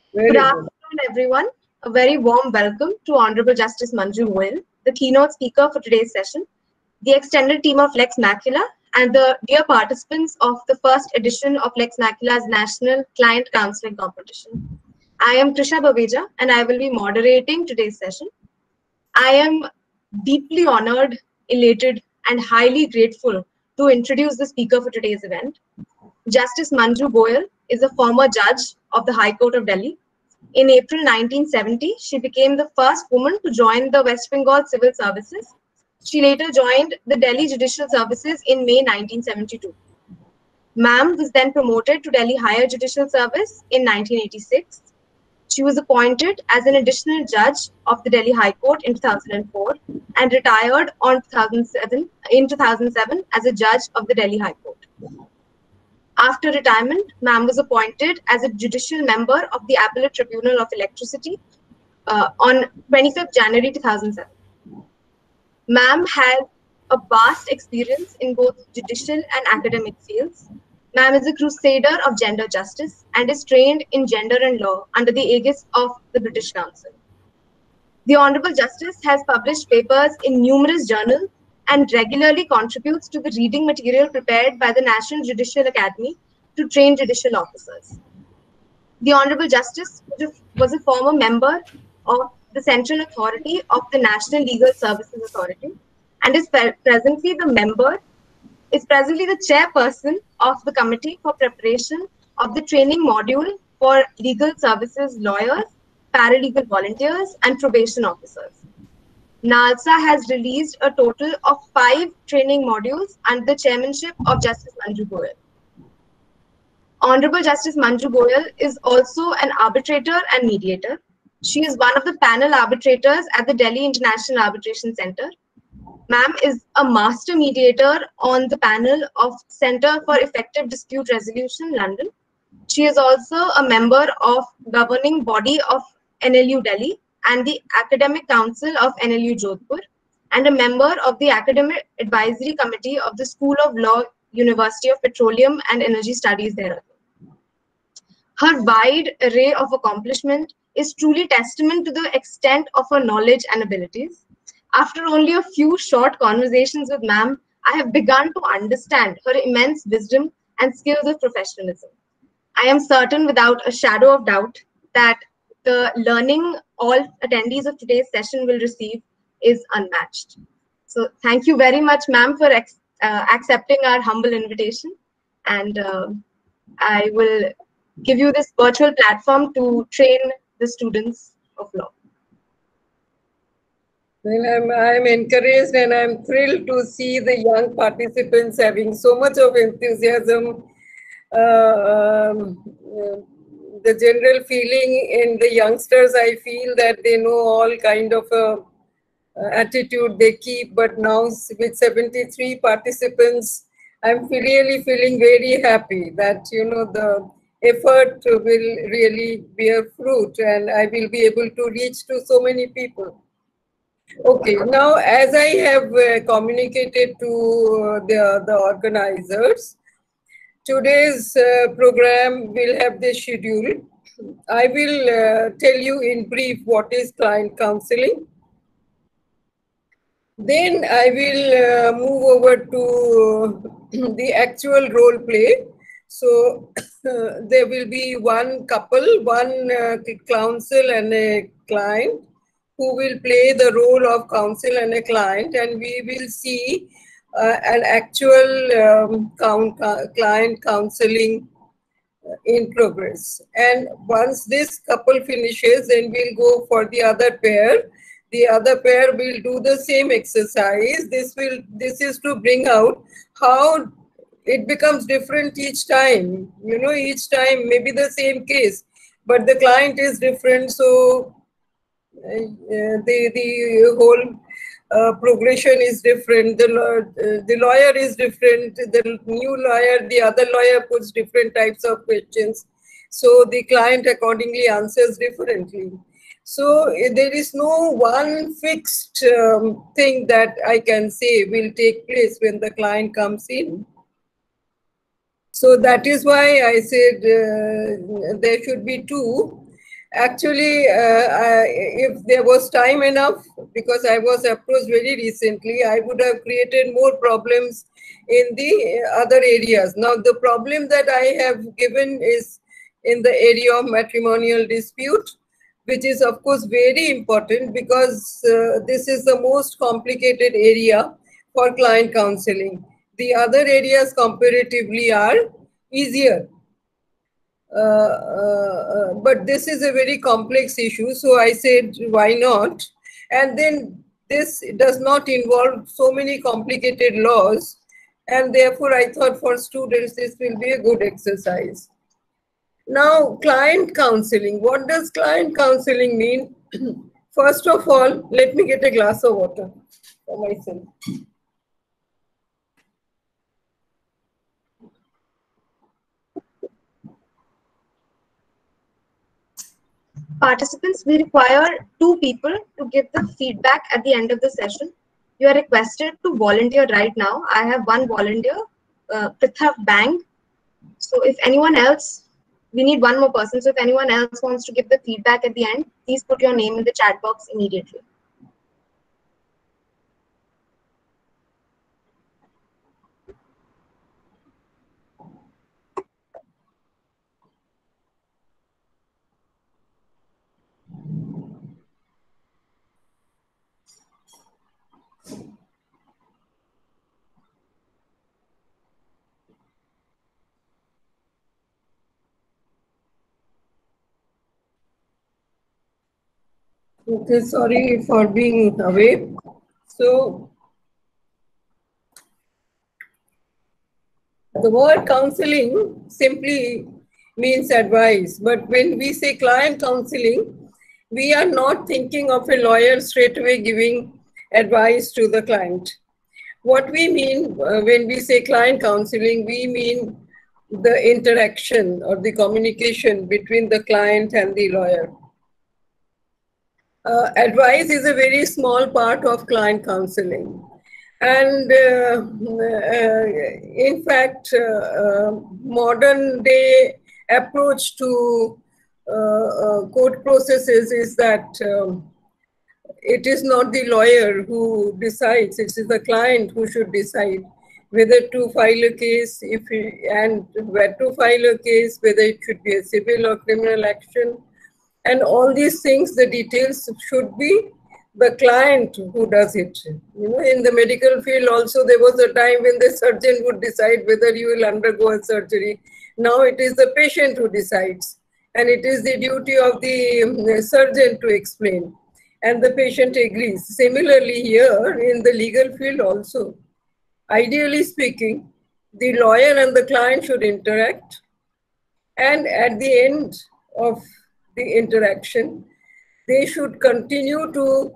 Good Very good. afternoon, everyone. A very warm welcome to Honorable Justice Manju Goyal, the keynote speaker for today's session, the extended team of Lex Macula, and the dear participants of the first edition of Lex Macula's National Client Counseling Competition. I am Trisha Babeja, and I will be moderating today's session. I am deeply honored, elated, and highly grateful to introduce the speaker for today's event. Justice Manju Goyal is a former judge of the High Court of Delhi. In April 1970, she became the first woman to join the West Bengal Civil Services. She later joined the Delhi Judicial Services in May 1972. Ma'am was then promoted to Delhi Higher Judicial Service in 1986. She was appointed as an additional judge of the Delhi High Court in 2004 and retired in 2007 as a judge of the Delhi High Court. After retirement, Ma'am was appointed as a judicial member of the Appellate Tribunal of Electricity on 25th January 2007. Ma'am has a vast experience in both judicial and academic fields. Ma'am is a crusader of gender justice and is trained in gender and law under the aegis of the British Council. The Honorable Justice has published papers in numerous journals and regularly contributes to the reading material prepared by the National Judicial Academy to train judicial officers. The Honorable Justice was a former member of the Central Authority of the National Legal Services Authority and is presently the chairperson of the Committee for Preparation of the Training Module for Legal Services Lawyers, Paralegal Volunteers, and Probation Officers. NALSA has released a total of 5 training modules under the chairmanship of Justice Manju Goyal. Honorable Justice Manju Goyal is also an arbitrator and mediator. She is one of the panel arbitrators at the Delhi International Arbitration Center. Ma'am is a master mediator on the panel of Center for Effective Dispute Resolution, London. She is also a member of governing body of NLU Delhi and the Academic Council of NLU Jodhpur, and a member of the Academic Advisory Committee of the School of Law, University of Petroleum and Energy Studies there. Her wide array of accomplishment is truly testament to the extent of her knowledge and abilities. After only a few short conversations with Ma'am, I have begun to understand her immense wisdom and skills of professionalism. I am certain without a shadow of doubt that the learning all attendees of today's session will receive is unmatched. So thank you very much, Ma'am, for accepting our humble invitation. And I will give you this virtual platform to train the students of law. Well, I'm encouraged and I'm thrilled to see the young participants having so much of enthusiasm. The general feeling in the youngsters, I feel that they know all kind of attitude they keep, but now with 73 participants, I'm really feeling very happy that, you know, the effort will really bear fruit and I will be able to reach to so many people. Okay, now as I have communicated to the organizers, today's program will have this schedule. I will tell you in brief what is client counseling. Then I will move over to the actual role play. So there will be one couple, one counsel and a client who will play the role of counsel and a client, and we will see an actual client counseling in progress. And once this couple finishes, then we'll go for the other pair. The other pair will do the same exercise. This is to bring out how it becomes different each time. You know, each time maybe the same case, but the client is different. So the whole progression is different. The lawyer is different. The new lawyer, the other lawyer puts different types of questions. So the client accordingly answers differently. So there is no one fixed thing that I can say will take place when the client comes in. So that is why I said there should be two. Actually, if there was time enough, because I was approached very recently, I would have created more problems in the other areas. Now, the problem that I have given is in the area of matrimonial dispute, which is, of course, very important because this is the most complicated area for client counseling. The other areas comparatively are easier. But this is a very complex issue, so I said, why not? And then this does not involve so many complicated laws, and therefore I thought for students this will be a good exercise. Now, client counseling. What does client counseling mean? First of all, let me get a glass of water for myself. Participants, we require 2 people to give the feedback at the end of the session. You are requested to volunteer right now. I have 1 volunteer, Prithav Bang. So if anyone else, we need 1 more person. So if anyone else wants to give the feedback at the end, please put your name in the chat box immediately. Okay, sorry for being away. So, the word counseling simply means advice, but when we say client counseling, we are not thinking of a lawyer straight away giving advice to the client. What we mean when we say client counseling, we mean the interaction or the communication between the client and the lawyer. Advice is a very small part of client counseling. And in fact, modern day approach to court processes is that it is not the lawyer who decides, it is the client who should decide whether to file a case, and where to file a case, whether it should be a civil or criminal action. And all these things, the details should be the client who does it. You know, in the medical field also, there was a time when the surgeon would decide whether you will undergo a surgery. Now it is the patient who decides. And it is the duty of the surgeon to explain. And the patient agrees. Similarly here, in the legal field also, ideally speaking, the lawyer and the client should interact. And at the end of the interaction, they should continue to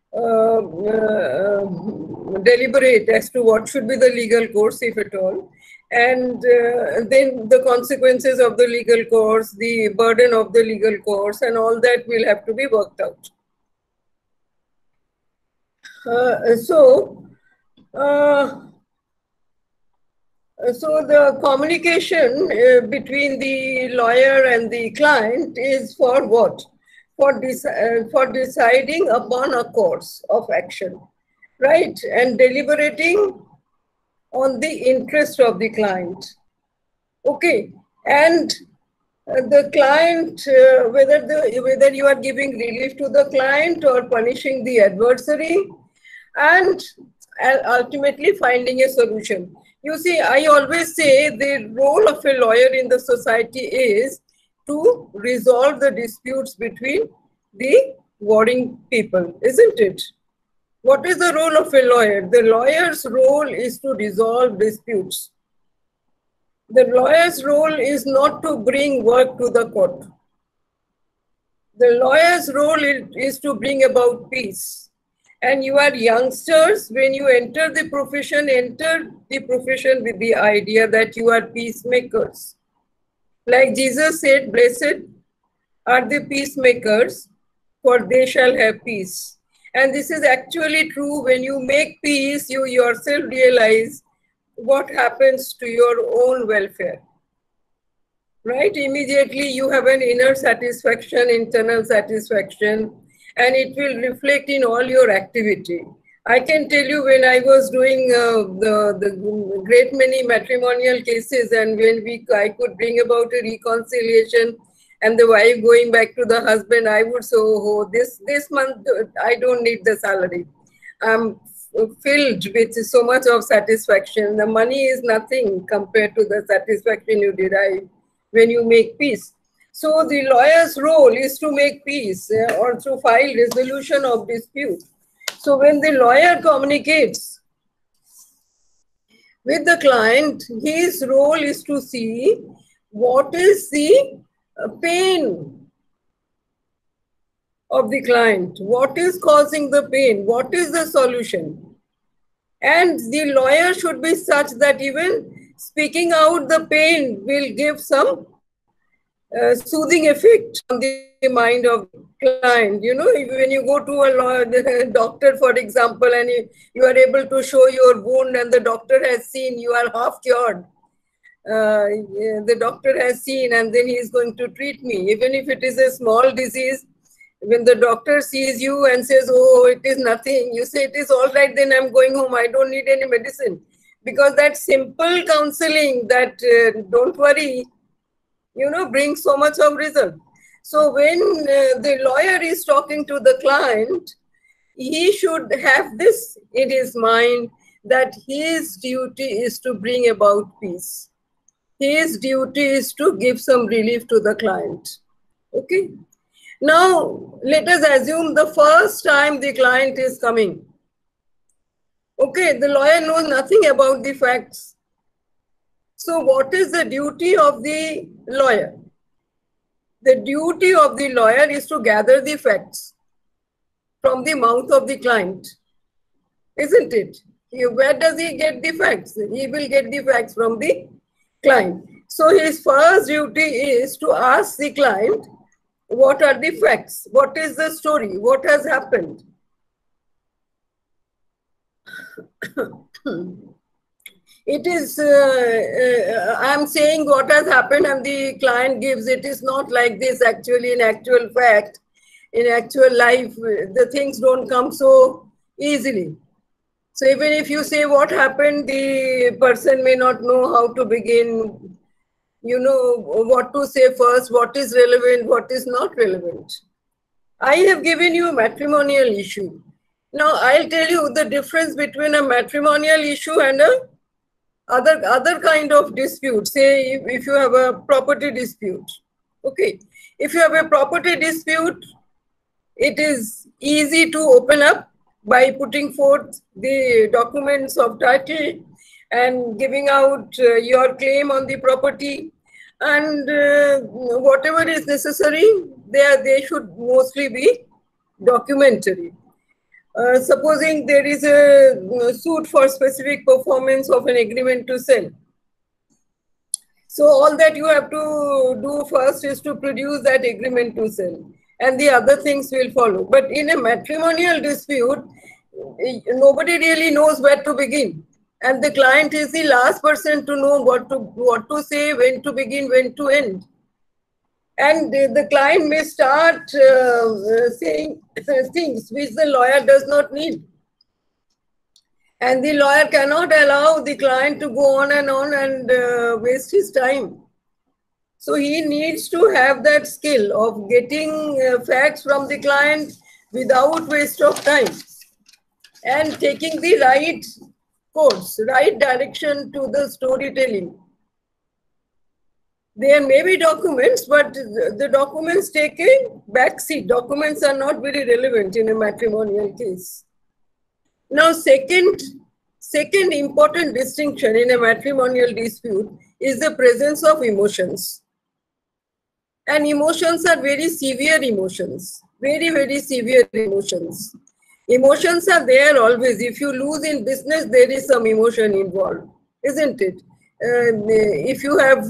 deliberate as to what should be the legal course, if at all, and then the consequences of the legal course, the burden of the legal course, and all that will have to be worked out. So the communication between the lawyer and the client is for what? For deciding upon a course of action, right? And deliberating on the interest of the client. Okay, and the client, whether you are giving relief to the client or punishing the adversary, and ultimately finding a solution. You see, I always say the role of a lawyer in the society is to resolve the disputes between the warring people, isn't it? What is the role of a lawyer? The lawyer's role is to resolve disputes. The lawyer's role is not to bring work to the court. The lawyer's role is to bring about peace. And you are youngsters, when you enter the profession with the idea that you are peacemakers. Like Jesus said, blessed are the peacemakers, for they shall have peace. And this is actually true. When you make peace, you yourself realize what happens to your own welfare. right? Immediately you have an inner satisfaction, internal satisfaction, and it will reflect in all your activity. I can tell you, when I was doing the great many matrimonial cases, and when I could bring about a reconciliation and the wife going back to the husband, I would say, oh, this month I don't need the salary. I'm filled with so much of satisfaction. The money is nothing compared to the satisfaction you derive when you make peace. So the lawyer's role is to make peace or to file resolution of dispute. So when the lawyer communicates with the client, his role is to see what is the pain of the client, what is causing the pain, what is the solution. And the lawyer should be such that even speaking out the pain will give some soothing effect on the mind of the client. You know, when you go to a doctor, for example, and you are able to show your wound and the doctor has seen you are half cured. The doctor has seen and then he is going to treat me. Even if it is a small disease, when the doctor sees you and says, oh, it is nothing, you say, it is all right, then I'm going home. I don't need any medicine. Because that simple counseling, that don't worry, you know, brings so much of result. So when the lawyer is talking to the client, he should have this in his mind, that his duty is to bring about peace. His duty is to give some relief to the client. Okay. Now, let us assume the first time the client is coming. Okay, the lawyer knows nothing about the facts. So what is the duty of the lawyer? The duty of the lawyer is to gather the facts from the mouth of the client, isn't it? Where does he get the facts? He will get the facts from the client. So his first duty is to ask the client, what are the facts? What is the story? What has happened? It is, I'm saying what has happened and the client gives, it is not like this actually. In actual fact, in actual life, the things don't come so easily. So even if you say what happened, the person may not know how to begin, you know, what to say first, what is relevant, what is not relevant. I have given you a matrimonial issue. Now I'll tell you the difference between a matrimonial issue and a other kind of dispute. Say if you have a property dispute. Okay, if you have a property dispute, it is easy to open up by putting forth the documents of title and giving out your claim on the property, and whatever is necessary, they should mostly be documentary. Supposing there is a suit for specific performance of an agreement to sell. So all that you have to do first is to produce that agreement to sell, and the other things will follow. But in a matrimonial dispute, nobody really knows where to begin. And the client is the last person to know what to say, when to begin, when to end. And the client may start saying things which the lawyer does not need. And the lawyer cannot allow the client to go on and waste his time. So he needs to have that skill of getting facts from the client without waste of time and taking the right course, right direction to the storytelling. There may be documents, but the documents take a backseat. Documents are not very relevant in a matrimonial case. Now, second important distinction in a matrimonial dispute is the presence of emotions. And emotions are very severe emotions, very, very severe emotions. Emotions are there always. If you lose in business, there is some emotion involved, isn't it? If you have,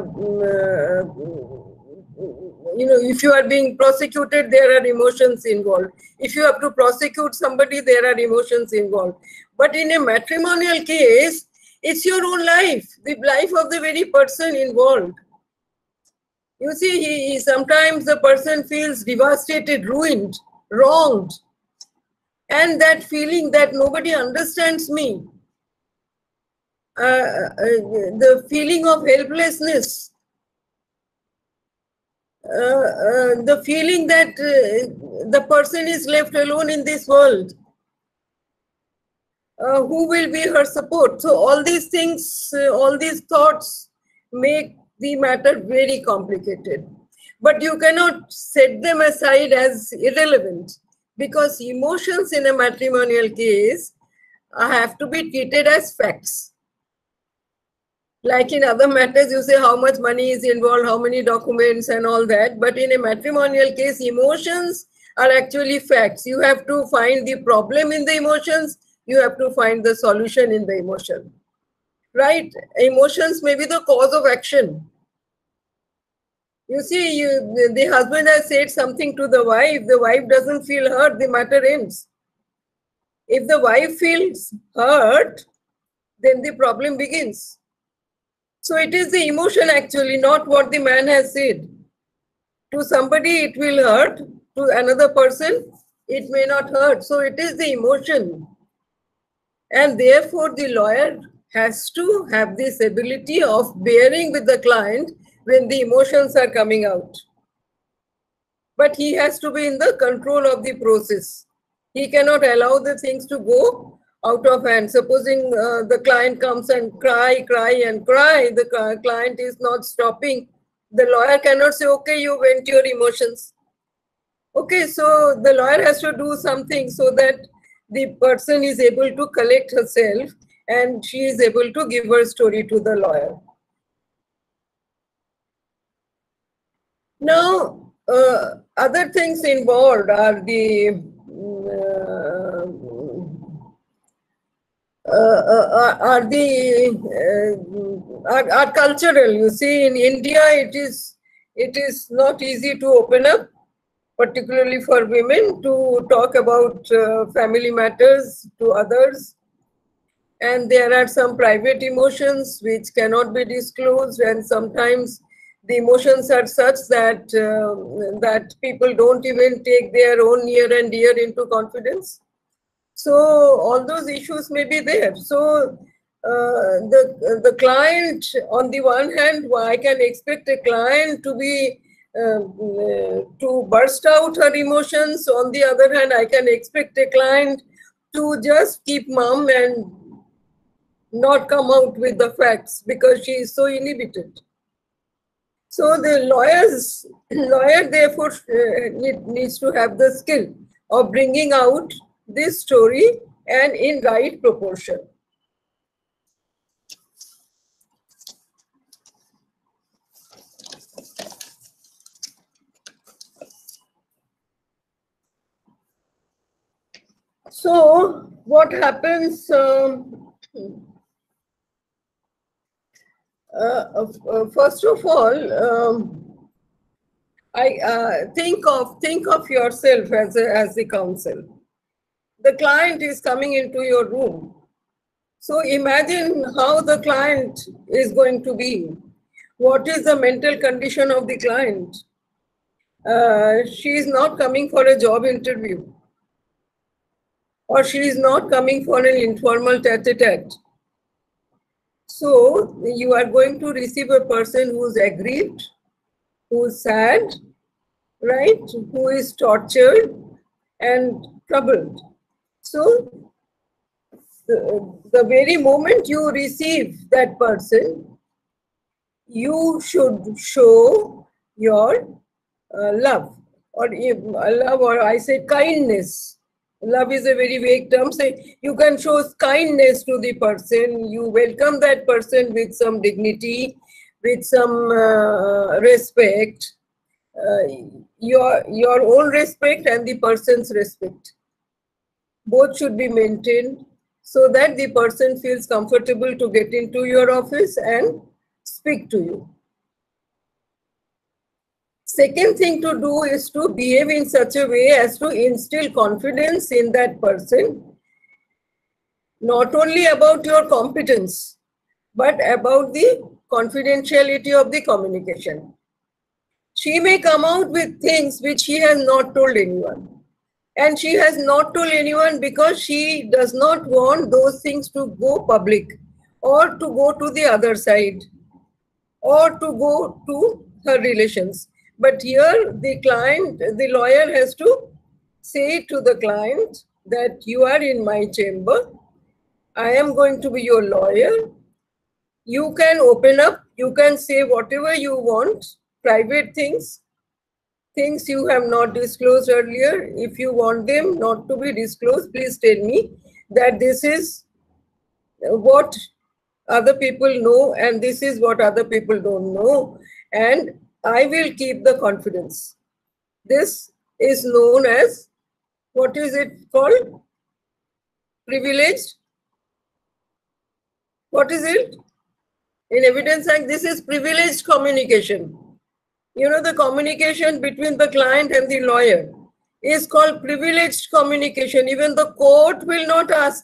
if you are being prosecuted, there are emotions involved. If you have to prosecute somebody, there are emotions involved. But in a matrimonial case, it's your own life, the life of the very person involved. You see, sometimes the person feels devastated, ruined, wronged, and that feeling that nobody understands me, the feeling of helplessness, the feeling that the person is left alone in this world. Who will be her support? So all these things, all these thoughts make the matter very complicated. But you cannot set them aside as irrelevant, because emotions in a matrimonial case have to be treated as facts. Like in other matters, you say how much money is involved, how many documents and all that. But in a matrimonial case, emotions are actually facts. You have to find the problem in the emotions. You have to find the solution in the emotion, right? Emotions may be the cause of action. You see, the husband has said something to the wife doesn't feel hurt, the matter ends. If the wife feels hurt, then the problem begins. So it is the emotion actually, not what the man has said. To somebody it will hurt, to another person it may not hurt. So it is the emotion. And therefore the lawyer has to have this ability of bearing with the client when the emotions are coming out. But he has to be in the control of the process. He cannot allow the things to go out of hand. Supposing the client comes and cry, the client is not stopping. The lawyer cannot say, okay, you vent your emotions. Okay, so the lawyer has to do something so that the person is able to collect herself and she is able to give her story to the lawyer. Now, other things involved are the are cultural. You see, in India, it is not easy to open up, particularly for women, to talk about family matters to others. And there are some private emotions which cannot be disclosed, and sometimes the emotions are such that that people don't even take their own near and dear into confidence. So all those issues may be there. So the client, on the one hand, I can expect a client to be to burst out her emotions. On the other hand, I can expect a client to just keep mum and not come out with the facts because she is so inhibited. So the lawyer therefore needs to have the skill of bringing out this story and in right proportion. So what happens? First of all, I think of yourself as the counsel. The client is coming into your room. So imagine how the client is going to be. What is the mental condition of the client? She is not coming for a job interview, or she is not coming for an informal tete-a-tete. So you are going to receive a person who is aggrieved, who is sad, right? Who is tortured and troubled. So the very moment you receive that person, you should show your love, or I say kindness. Love is a very vague term. Say you can show kindness to the person. You welcome that person with some dignity, with some respect, your own respect and the person's respect. Both should be maintained so that the person feels comfortable to get into your office and speak to you. Second thing to do is to behave in such a way as to instill confidence in that person, not only about your competence, but about the confidentiality of the communication. She may come out with things which she has not told anyone. And she has not told anyone because she does not want those things to go public or to go to the other side or to go to her relations. But here the client, the lawyer has to say to the client that you are in my chamber. I am going to be your lawyer. You can open up, you can say whatever you want, private things, things you have not disclosed earlier. If you want them not to be disclosed, please tell me that this is what other people know and this is what other people don't know, and I will keep the confidence. This is known as, what is it called? Privileged? What is it? In Evidence Act, this is privileged communication. You know, the communication between the client and the lawyer is called privileged communication. Even the court will not ask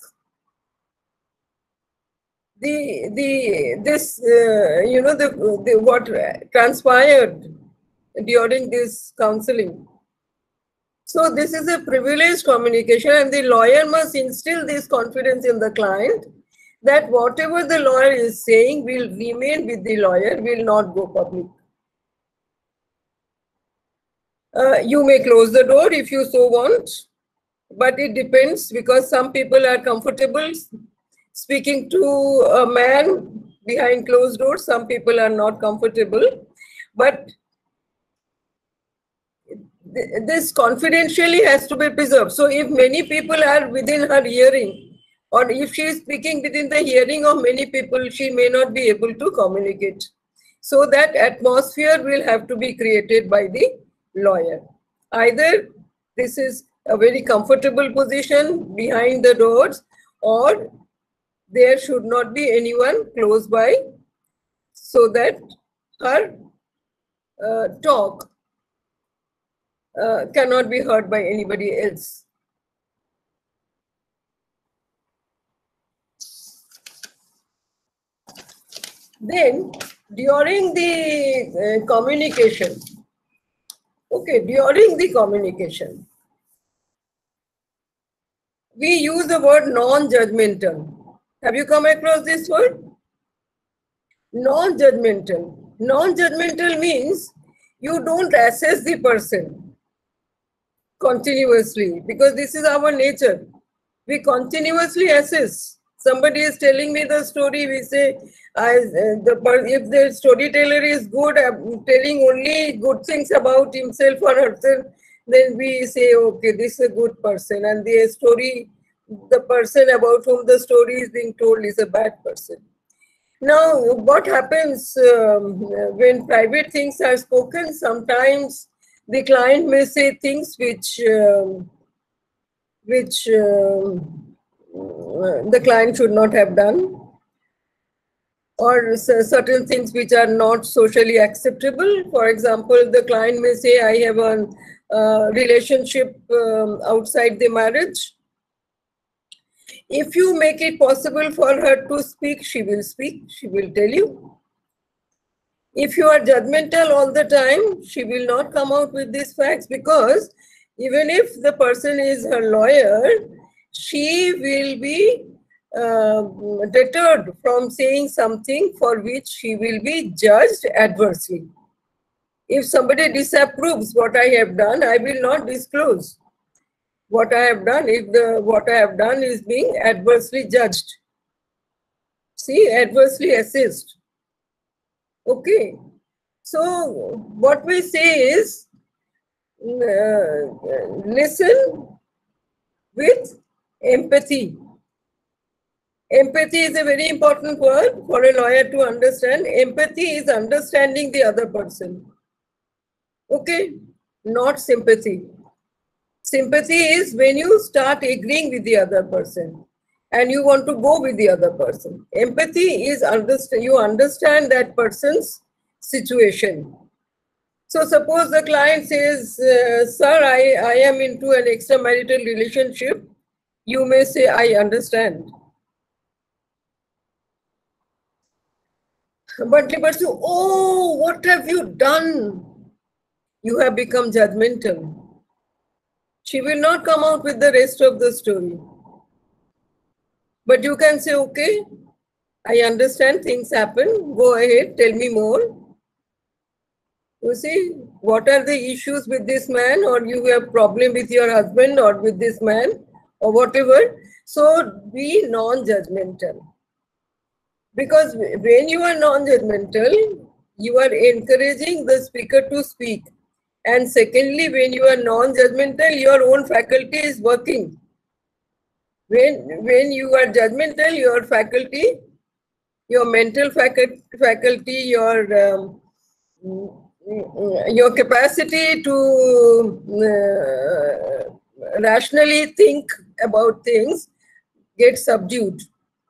what transpired during this counseling. So this is a privileged communication, and the lawyer must instill this confidence in the client that whatever the lawyer is saying will remain with the lawyer, will not go public. You may close the door if you so want, but it depends, because some people are comfortable speaking to a man behind closed doors, some people are not comfortable. But this confidentially has to be preserved. So if many people are within her hearing, or if she is speaking within the hearing of many people, she may not be able to communicate. So that atmosphere will have to be created by the lawyer. Either this is a very comfortable position behind the doors, or there should not be anyone close by, so that her talk cannot be heard by anybody else. Then during the communication, during the communication, we use the word non-judgmental. Have you come across this word? Non-judgmental. Non-judgmental means you don't assess the person continuously, because this is our nature. We continuously assess. Somebody is telling me the story, we say, if the storyteller is good, telling only good things about himself or herself, then we say, okay, this is a good person, and the person about whom the story is being told is a bad person. Now, what happens when private things are spoken? Sometimes the client may say things which the client should not have done, or certain things which are not socially acceptable. For example, the client may say, I have a relationship outside the marriage. If you make it possible for her to speak, she will speak, she will tell you. If you are judgmental all the time, she will not come out with these facts, because even if the person is her lawyer, she will be deterred from saying something for which she will be judged adversely. If somebody disapproves what I have done, I will not disclose what I have done if what I have done is being adversely judged. See, adversely assessed. Okay. So what we say is, listen with empathy. Empathy is a very important word for a lawyer to understand. Empathy is understanding the other person. Okay, not sympathy. Sympathy is when you start agreeing with the other person and you want to go with the other person. Empathy is you understand that person's situation. So suppose the client says, sir, I am into an extramarital relationship. You may say, I understand. But the person, oh, what have you done? you have become judgmental. She will not come out with the rest of the story. But you can say, okay, I understand things happen. Go ahead, tell me more. You see, what are the issues with this man, or you have problem with your husband or with this man or whatever. So be non-judgmental. Because when you are non-judgmental, you are encouraging the speaker to speak. And secondly, when you are non-judgmental, your own faculty is working. When you are judgmental, your faculty, your mental faculty, your capacity to rationally think about things gets subdued.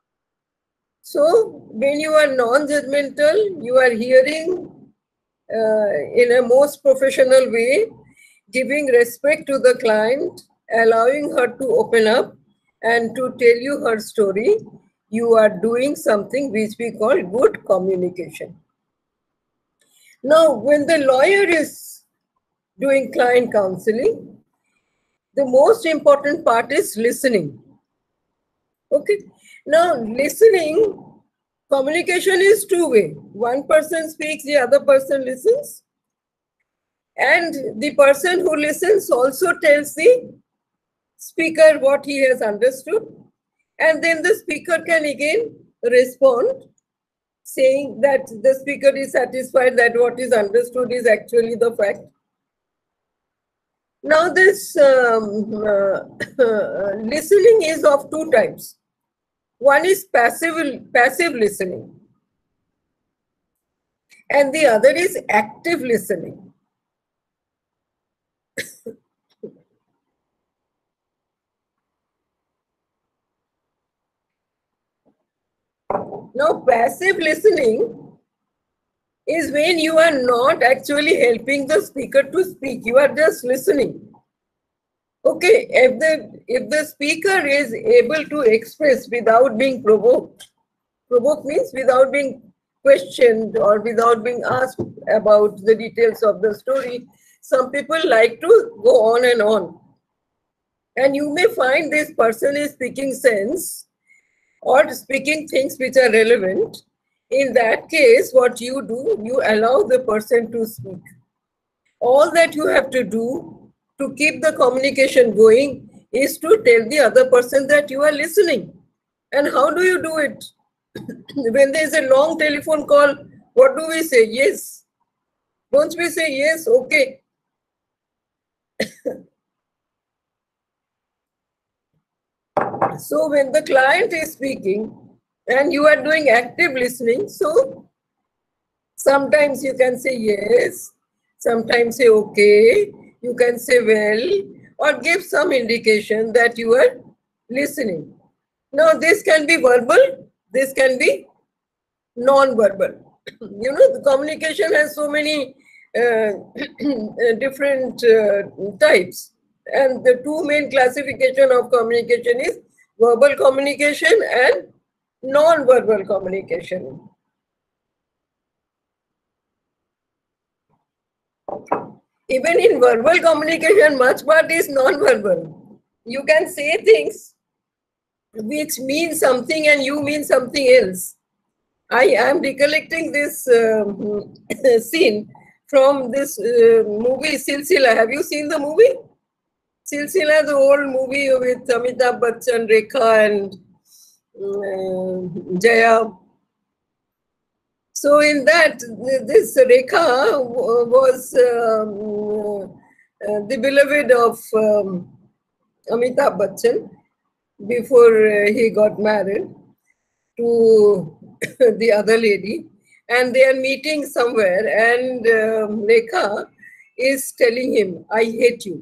So when you are non-judgmental, you are hearing in a most professional way, giving respect to the client, allowing her to open up and to tell you her story. You are doing something which we call good communication. Now, when the lawyer is doing client counseling, the most important part is listening. Okay. Now, listening, communication is two-way. One person speaks, the other person listens. And the person who listens also tells the speaker what he has understood. And then the speaker can again respond, saying that the speaker is satisfied that what is understood is actually the fact. Now, this listening is of two types. One is passive listening, and the other is active listening. Now, passive listening is when you are not actually helping the speaker to speak, you are just listening. Okay, if the speaker is able to express without being provoked, provoke means without being questioned or without being asked about the details of the story, some people like to go on and on. And you may find this person is speaking sense or speaking things which are relevant. In that case, what you do, you allow the person to speak. All that you have to do to keep the communication going is to tell the other person that you are listening. And how do you do it? When there is a long telephone call, what do we say? Yes. Don't we say yes? Okay. So when the client is speaking and you are doing active listening, so sometimes you can say yes, sometimes say okay, you can say well, or give some indication that you are listening. Now this can be verbal, this can be non-verbal. You know, the communication has so many different types. And the two main classification of communication is verbal communication and non-verbal communication. Even in verbal communication, much part is non-verbal. You can say things which mean something and you mean something else. I am recollecting this scene from this movie Silsila. Have you seen the movie? Silsila, the old movie with Amitabh Bachchan, Rekha and Jaya. So in that, this Rekha was the beloved of Amitabh Bachchan before he got married to the other lady, and they are meeting somewhere, and Rekha is telling him, I hate you.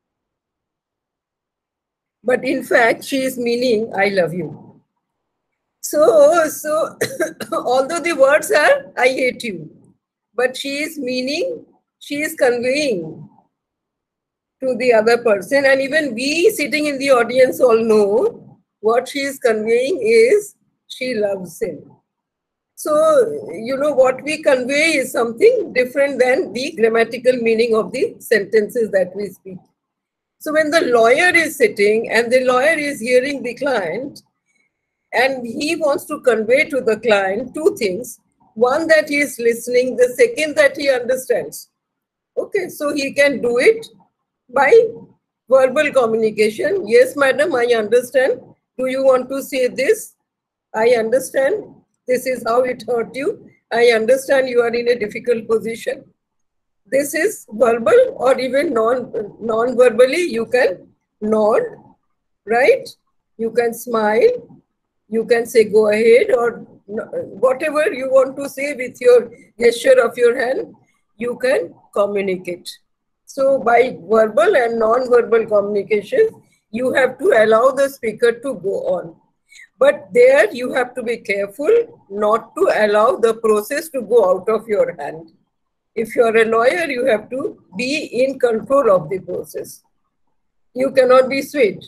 But in fact, she is meaning, I love you. So although the words are, I hate you, but she is meaning, she is conveying to the other person, and even we sitting in the audience all know what she is conveying is she loves him. So, what we convey is something different than the grammatical meaning of the sentences that we speak. So when the lawyer is sitting and the lawyer is hearing the client and he wants to convey to the client two things, one that he is listening, the second that he understands. Okay, so he can do it by verbal communication. Yes, madam, I understand. Do you want to say this? I understand. This is how it hurt you. I understand you are in a difficult position. This is verbal, or even non-verbally. You can nod, right? You can smile. You can say go ahead, or whatever you want to say with your gesture of your hand, you can communicate. So by verbal and non-verbal communication, you have to allow the speaker to go on. But there you have to be careful not to allow the process to go out of your hand. If you are a lawyer, you have to be in control of the process. You cannot be swayed.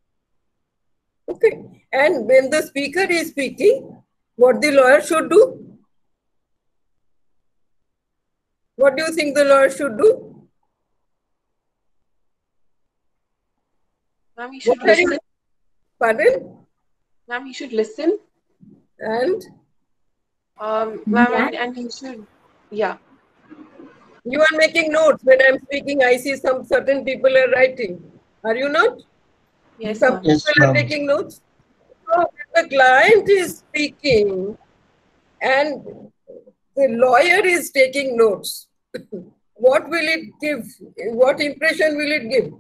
Okay. And when the speaker is speaking, what the lawyer should do? What do you think the lawyer should do? Ma'am, he should listen. Pardon? Ma'am, he should listen. And? Ma'am, and he should, yeah. You are making notes. When I'm speaking, I see some certain people are writing. Are you not? Yes, some people are taking notes. So when the client is speaking and the lawyer is taking notes, what will it give? What impression will it give?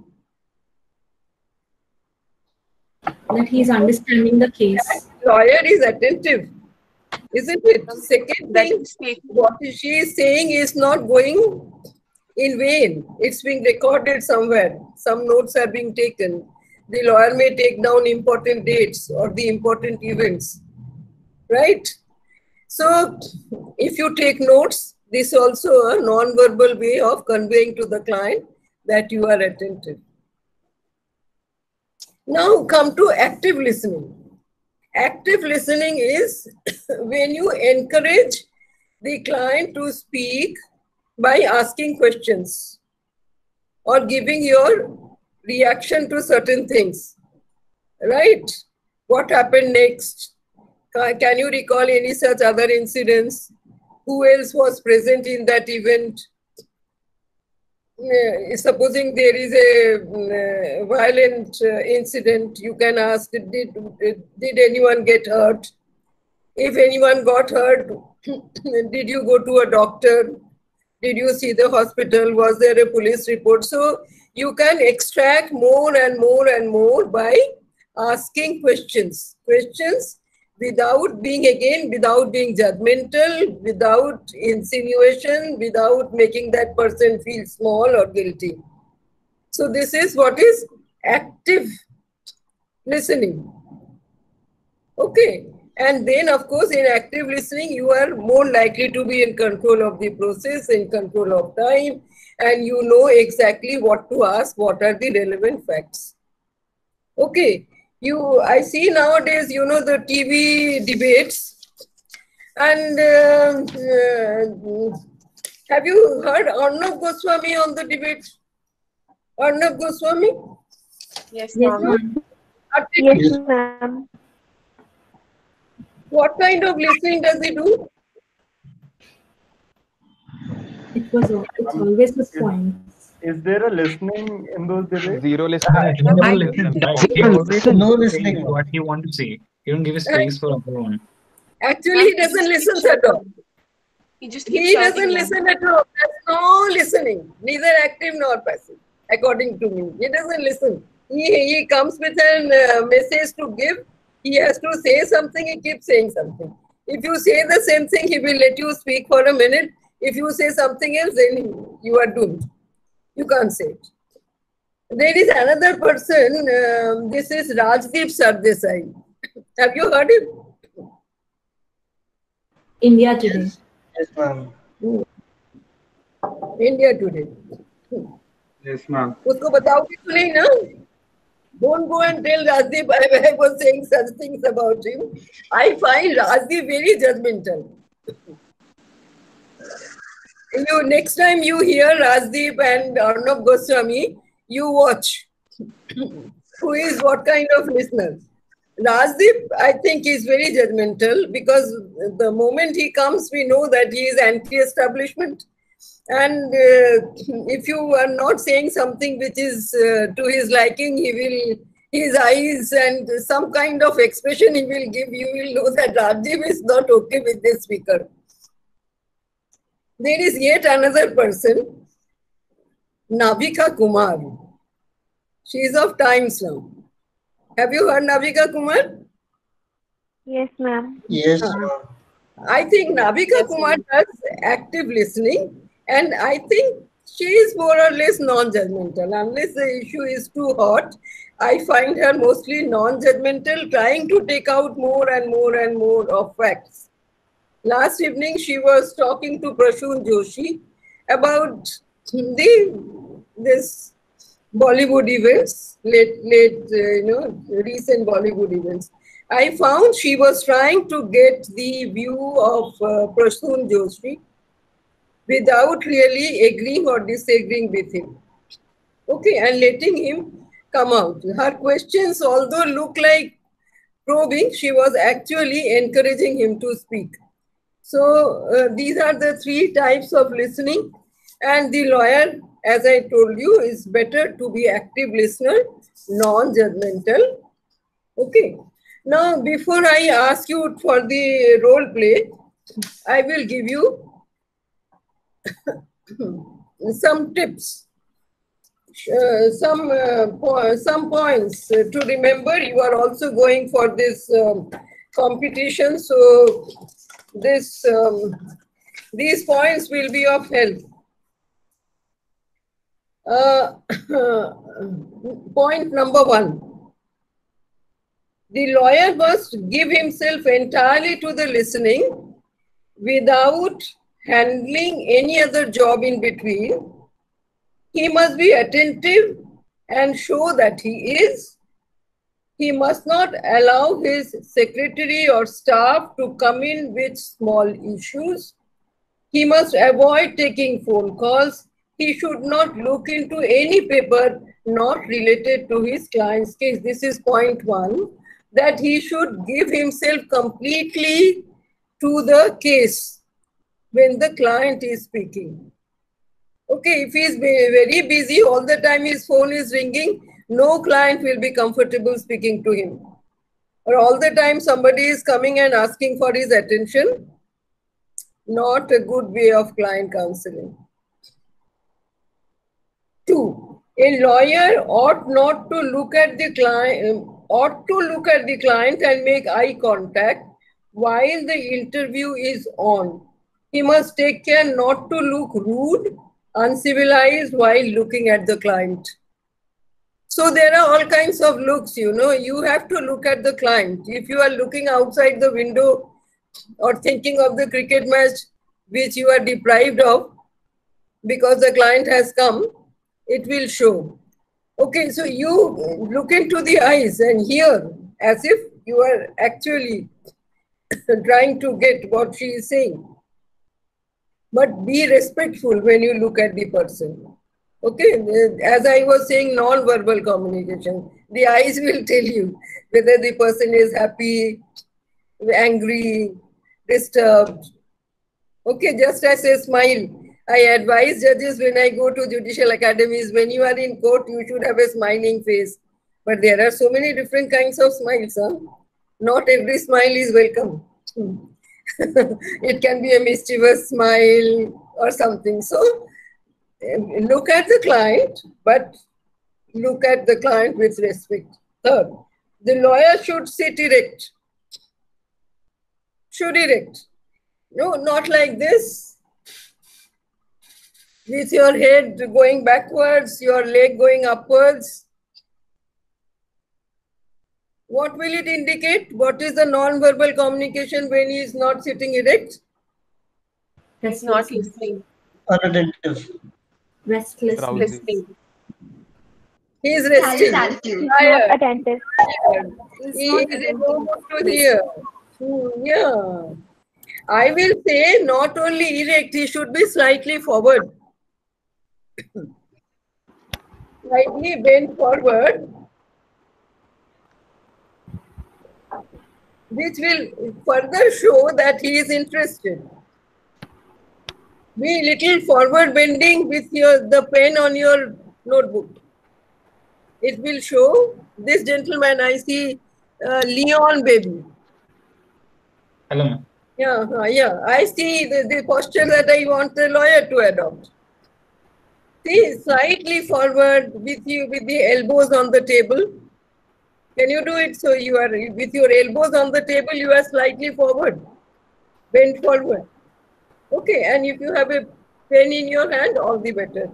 That he is understanding the case. That lawyer is attentive, isn't it? Second thing, what she is saying is not going in vain. It's being recorded somewhere. Some notes are being taken. The lawyer may take down important dates or the important events, right? So if you take notes, this is also a non-verbal way of conveying to the client that you are attentive. Now come to active listening. Active listening is when you encourage the client to speak by asking questions or giving your reaction to certain things, right? What happened next? Can you recall any such other incidents? Who else was present in that event? Supposing there is a violent incident, you can ask, did anyone get hurt? If anyone got hurt, did you go to a doctor? Did you see the hospital? Was there a police report? So you can extract more and more and more by asking questions. Questions without being judgmental, without insinuation, without making that person feel small or guilty. So this is what is active listening. Okay. And then, of course, in active listening, you are more likely to be in control of the process, in control of time, and you know exactly what to ask, what are the relevant facts. Okay. I see nowadays, the TV debates. And have you heard Arnab Goswami on the debate? Arnab Goswami? Yes, ma'am. Yes, ma'am. What kind of listening does he do? It's always his points. Is there a listening in those debates? Zero listening. No listening. What he want to say. He don't give a space for other one. Actually, he doesn't listen at all. He doesn't listen at all. There's no listening, neither active nor passive, according to me. He doesn't listen. He comes with a message to give. He has to say something, he keeps saying something. If you say the same thing, he will let you speak for a minute. If you say something else, then you are doomed. You can't say it. There is another person, this is Rajdeep Sardesai. Have you heard him? India Today. Yes, ma'am. India Today. Yes, ma'am. उसको बताओगे तो नहीं ना? Don't go and tell Rajdeep I was saying such things about him. I find Rajdeep very judgmental. Next time you hear Rajdeep and Arnab Goswami, you watch who is what kind of listener. Rajdeep, I think, is very judgmental because the moment he comes, we know that he is anti-establishment. And if you are not saying something which is to his liking, his eyes and some kind of expression he will give, you will know that Rajdeep is not okay with this speaker. There is yet another person, Navika Kumar. She is of Times now. Have you heard Navika Kumar? Yes, ma'am. Yes, ma'am. I think Navika Kumar does active listening, and I think she is more or less non-judgmental. Unless the issue is too hot, I find her mostly non-judgmental, trying to take out more and more and more of facts. Last evening, she was talking to Prashun Joshi about this Bollywood events, recent Bollywood events. I found she was trying to get the view of Prashun Joshi without really agreeing or disagreeing with him. Okay, and letting him come out. Her questions, although look like probing, she was actually encouraging him to speak. So these are the three types of listening, and the lawyer, as I told you, is better to be active listener, non-judgmental. Okay. Now, before I ask you for the role play, I will give you some tips, some points to remember. You are also going for this competition, so these points will be of help. Point number 1. The lawyer must give himself entirely to the listening without handling any other job in between. He must be attentive and show that he is. He must not allow his secretary or staff to come in with small issues. He must avoid taking phone calls. He should not look into any paper not related to his client's case. This is point 1, that he should give himself completely to the case when the client is speaking. Okay, if he is very busy, all the time his phone is ringing, no client will be comfortable speaking to him. Or all the time somebody is coming and asking for his attention, not a good way of client counseling. 2, a lawyer ought not to look at the client, and make eye contact while the interview is on. He must take care not to look rude, uncivilized while looking at the client. So there are all kinds of looks, you have to look at the client. If you are looking outside the window or thinking of the cricket match which you are deprived of because the client has come, it will show. Okay, so you look into the eyes and hear as if you are actually trying to get what she is saying. But be respectful when you look at the person. Okay, as I was saying, non-verbal communication. The eyes will tell you whether the person is happy, angry, disturbed. Okay, just as a smile. I advise judges when I go to judicial academies, when you are in court, you should have a smiling face. But there are so many different kinds of smiles. Not every smile is welcome. It can be a mischievous smile or something. So, look at the client, but look at the client with respect. 3rd, the lawyer should sit erect. Should erect. No, not like this. With your head going backwards, your leg going upwards. What will it indicate? What is the non-verbal communication when he is not sitting erect? He's not listening. Unattentive. Restless. Listening. He is resting. Not attentive. He is in no mood to hear. Yeah. I will say not only erect, he should be slightly forward. Slightly bent forward, which will further show that he is interested. Be little forward bending with the pen on your notebook. It will show this gentleman. I see Leon baby. Hello, ma'am. Yeah. I see the posture that I want the lawyer to adopt. See, slightly forward with the elbows on the table. Can you do it? So you are with your elbows on the table, you are slightly forward, bent forward. Okay, and if you have a pen in your hand, all the better.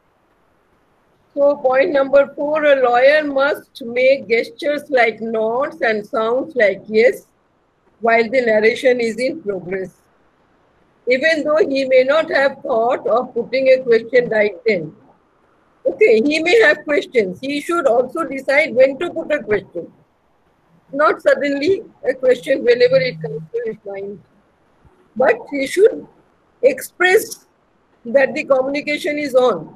So point number 4, a lawyer must make gestures like nods and sounds like yes while the narration is in progress. Even though he may not have thought of putting a question right then. Okay, he may have questions. He should also decide when to put a question. Not suddenly a question whenever it comes to his mind. But he should express that the communication is on.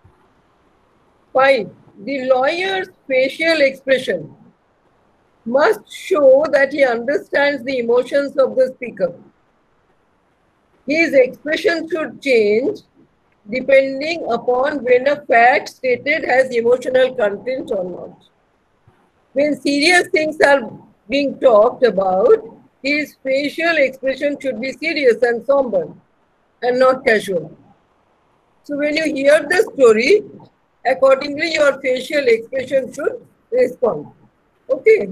5, the lawyer's facial expression must show that he understands the emotions of the speaker. His expression should change depending upon when a fact stated has emotional content or not. When serious things are being talked about, his facial expression should be serious and somber and not casual. So when you hear the story, accordingly your facial expression should respond. Okay.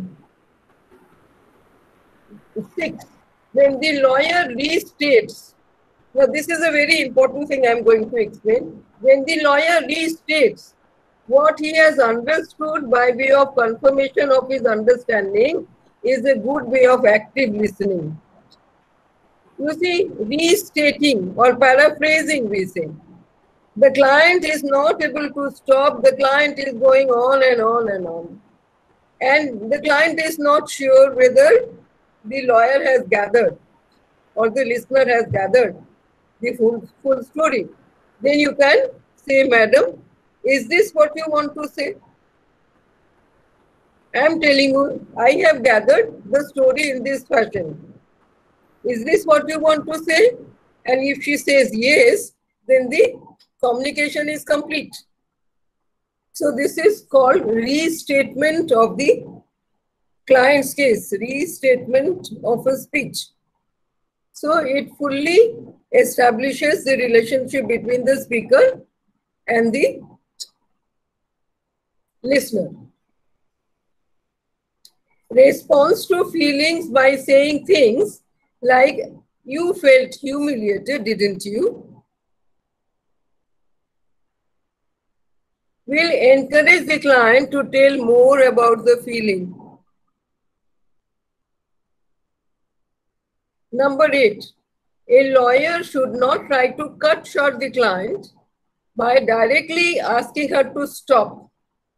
6, when the lawyer restates, now this is a very important thing I am going to explain. When the lawyer restates what he has understood by way of confirmation of his understanding is a good way of active listening. You see, restating or paraphrasing, we say. The client is not able to stop, the client is going on and on and on. And the client is not sure whether the lawyer has gathered or the listener has gathered the full story. Then you can say, madam, is this what you want to say? I am telling you, I have gathered the story in this fashion. Is this what you want to say? And if she says yes, then the communication is complete. So this is called restatement of the client's case, restatement of a speech. So it fully establishes the relationship between the speaker and the listener. Response to feelings by saying things like, you felt humiliated, didn't you? Will encourage the client to tell more about the feeling. Number 8, a lawyer should not try to cut short the client by directly asking her to stop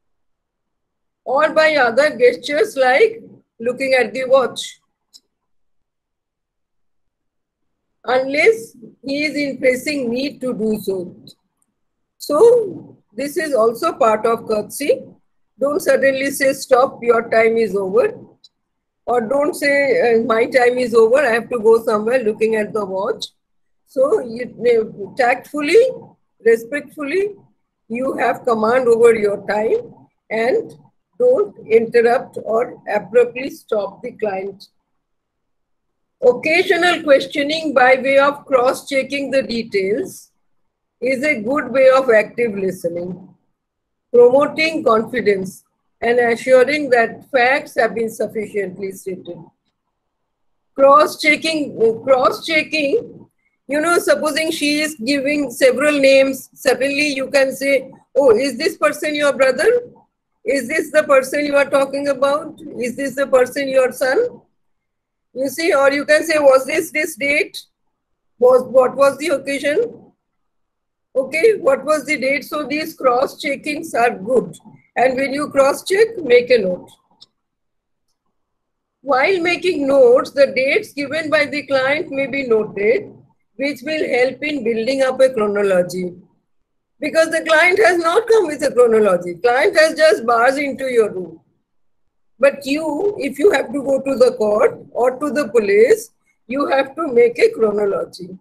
or by other gestures like looking at the watch, unless he is in pressing need to do so. So this is also part of courtesy. Don't suddenly say, stop, your time is over. Or don't say, my time is over, I have to go somewhere, looking at the watch. So you, tactfully, respectfully, you have command over your time and don't interrupt or abruptly stop the client. Occasional questioning by way of cross-checking the details is a good way of active listening, promoting confidence and assuring that facts have been sufficiently stated. Cross-checking, you know, supposing she is giving several names, suddenly you can say, oh, is this person your brother? Is this the person you are talking about? Is this the person your son? You see, or you can say, was this date? What was the occasion? Okay, what was the date? So these cross-checkings are good. And when you cross-check, make a note. While making notes, the dates given by the client may be noted, which will help in building up a chronology. Because the client has not come with a chronology. Client has just barged into your room. But you, if you have to go to the court or to the police, you have to make a chronology.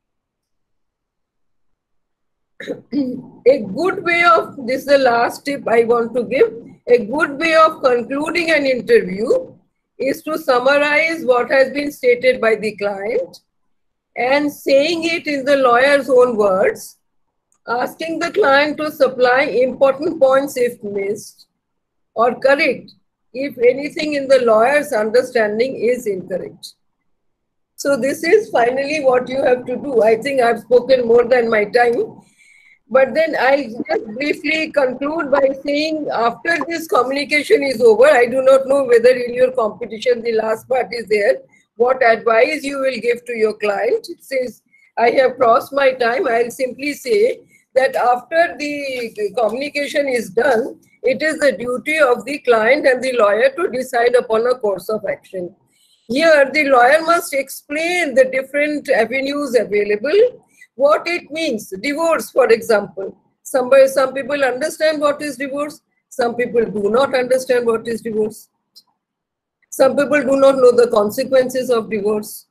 A good way of, this is the last tip I want to give, a good way of concluding an interview is to summarize what has been stated by the client and saying it in the lawyer's own words, asking the client to supply important points if missed, or correct if anything in the lawyer's understanding is incorrect. So this is finally what you have to do. I think I've spoken more than my time. But then I'll just briefly conclude by saying after this communication is over, I do not know whether in your competition the last part is there, what advice you will give to your client. Since I have crossed my time, I'll simply say that after the communication is done, it is the duty of the client and the lawyer to decide upon a course of action. Here, the lawyer must explain the different avenues available, what it means. Divorce, for example. Some people understand what is divorce. Some people do not understand what is divorce. Some people do not know the consequences of divorce.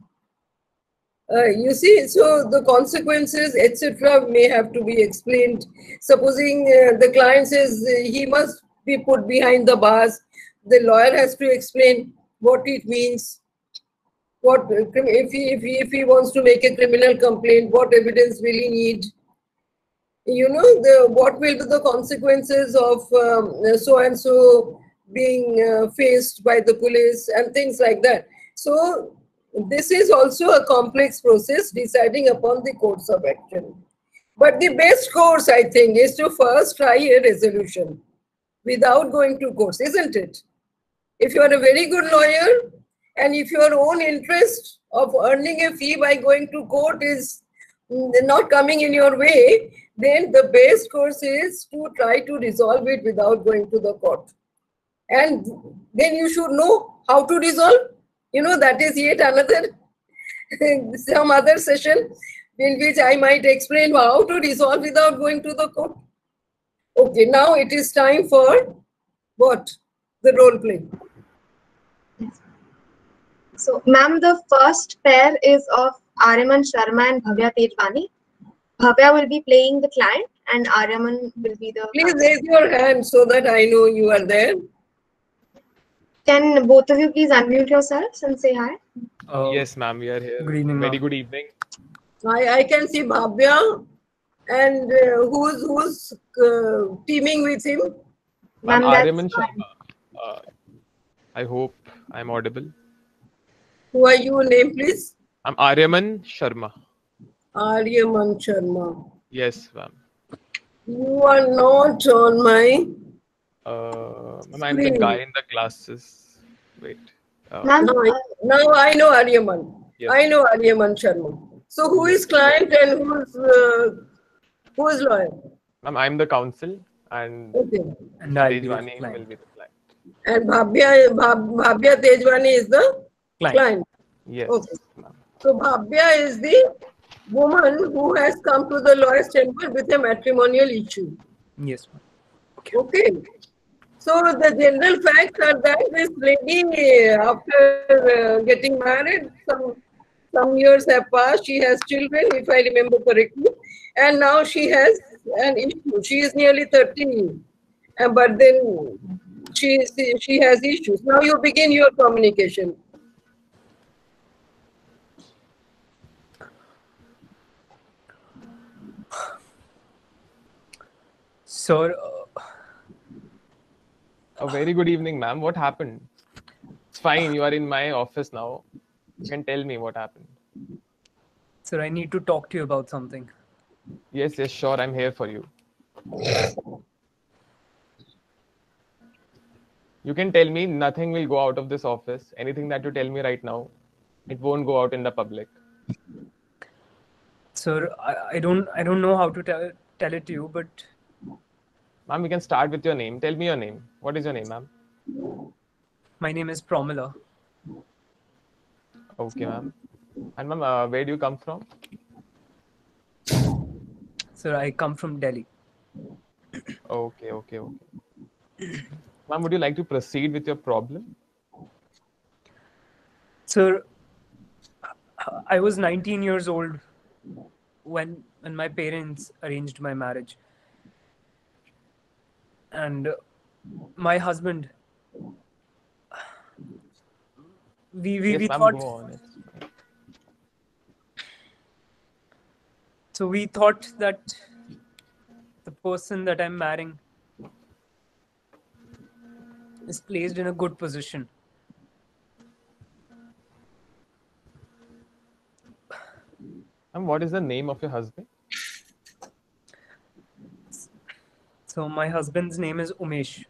You see, so the consequences, etc., may have to be explained. Supposing the client says he must be put behind the bars, the lawyer has to explain what it means. What if he wants to make a criminal complaint, what evidence will he need? You know, what will be the consequences of so and so being faced by the police and things like that. So this is also a complex process deciding upon the course of action. But the best course, I think, is to first try a resolution without going to courts, isn't it? If you are a very good lawyer, and if your own interest of earning a fee by going to court is not coming in your way, then the best course is to try to resolve it without going to the court. And then you should know how to resolve. You know, that is yet another, some other session in which I might explain how to resolve without going to the court. Okay, now it is time for what? The role play. So, ma'am, the first pair is of Aryaman Sharma and Bhavya Tejwani. Bhavya will be playing the client and Aryaman will be the... Please raise your hand so that I know you are there. Can both of you please unmute yourselves and say hi? Yes, ma'am, we are here. Good evening, Very good evening. I can see Bhavya, and who's teaming with him? Ma'am, Ma'am, Aryaman that's Sharma. I hope I'm audible. Who are you? Name, please. I'm Aryaman Sharma. Aryaman Sharma. Yes, ma'am. You are not on my... Ma'am, I'm the guy in the glasses. Wait. Ma'am, Now I know Aryaman. Yes. I know Aryaman Sharma. So who is client and who is lawyer? Ma'am, I'm the counsel and Okay. And I'll be the Tejwani client. will be the client. And Bhavya Tejwani is the client. Yes. Okay. So Bhavya is the woman who has come to the lawyer's chamber with a matrimonial issue. Yes. Okay. So the general facts are that this lady, after getting married, some years have passed. She has children, if I remember correctly, and now she has an issue. She is nearly 30, but then she has issues. Now you begin your communication. Sir, A very good evening, ma'am. What happened? It's fine. You are in my office now. You can tell me what happened. sir, I need to talk to you about something. Yes, sure. I'm here for you. You can tell me. Nothing will go out of this office. Anything that you tell me right now, it won't go out in the public. Sir, I don't know how to tell it to you, but Ma'am, we can start with your name. Tell me your name. What is your name, ma'am? My name is Pramila. Okay, ma'am. And ma'am, where do you come from? Sir, I come from Delhi. Okay. Ma'am, would you like to proceed with your problem? Sir, I was 19 years old when my parents arranged my marriage. And my husband, we Yes, ma'am, thought, go on. It's fine. so we thought that the person that I'm marrying is placed in a good position. Ma'am, what is the name of your husband? So my husband's name is Umesh.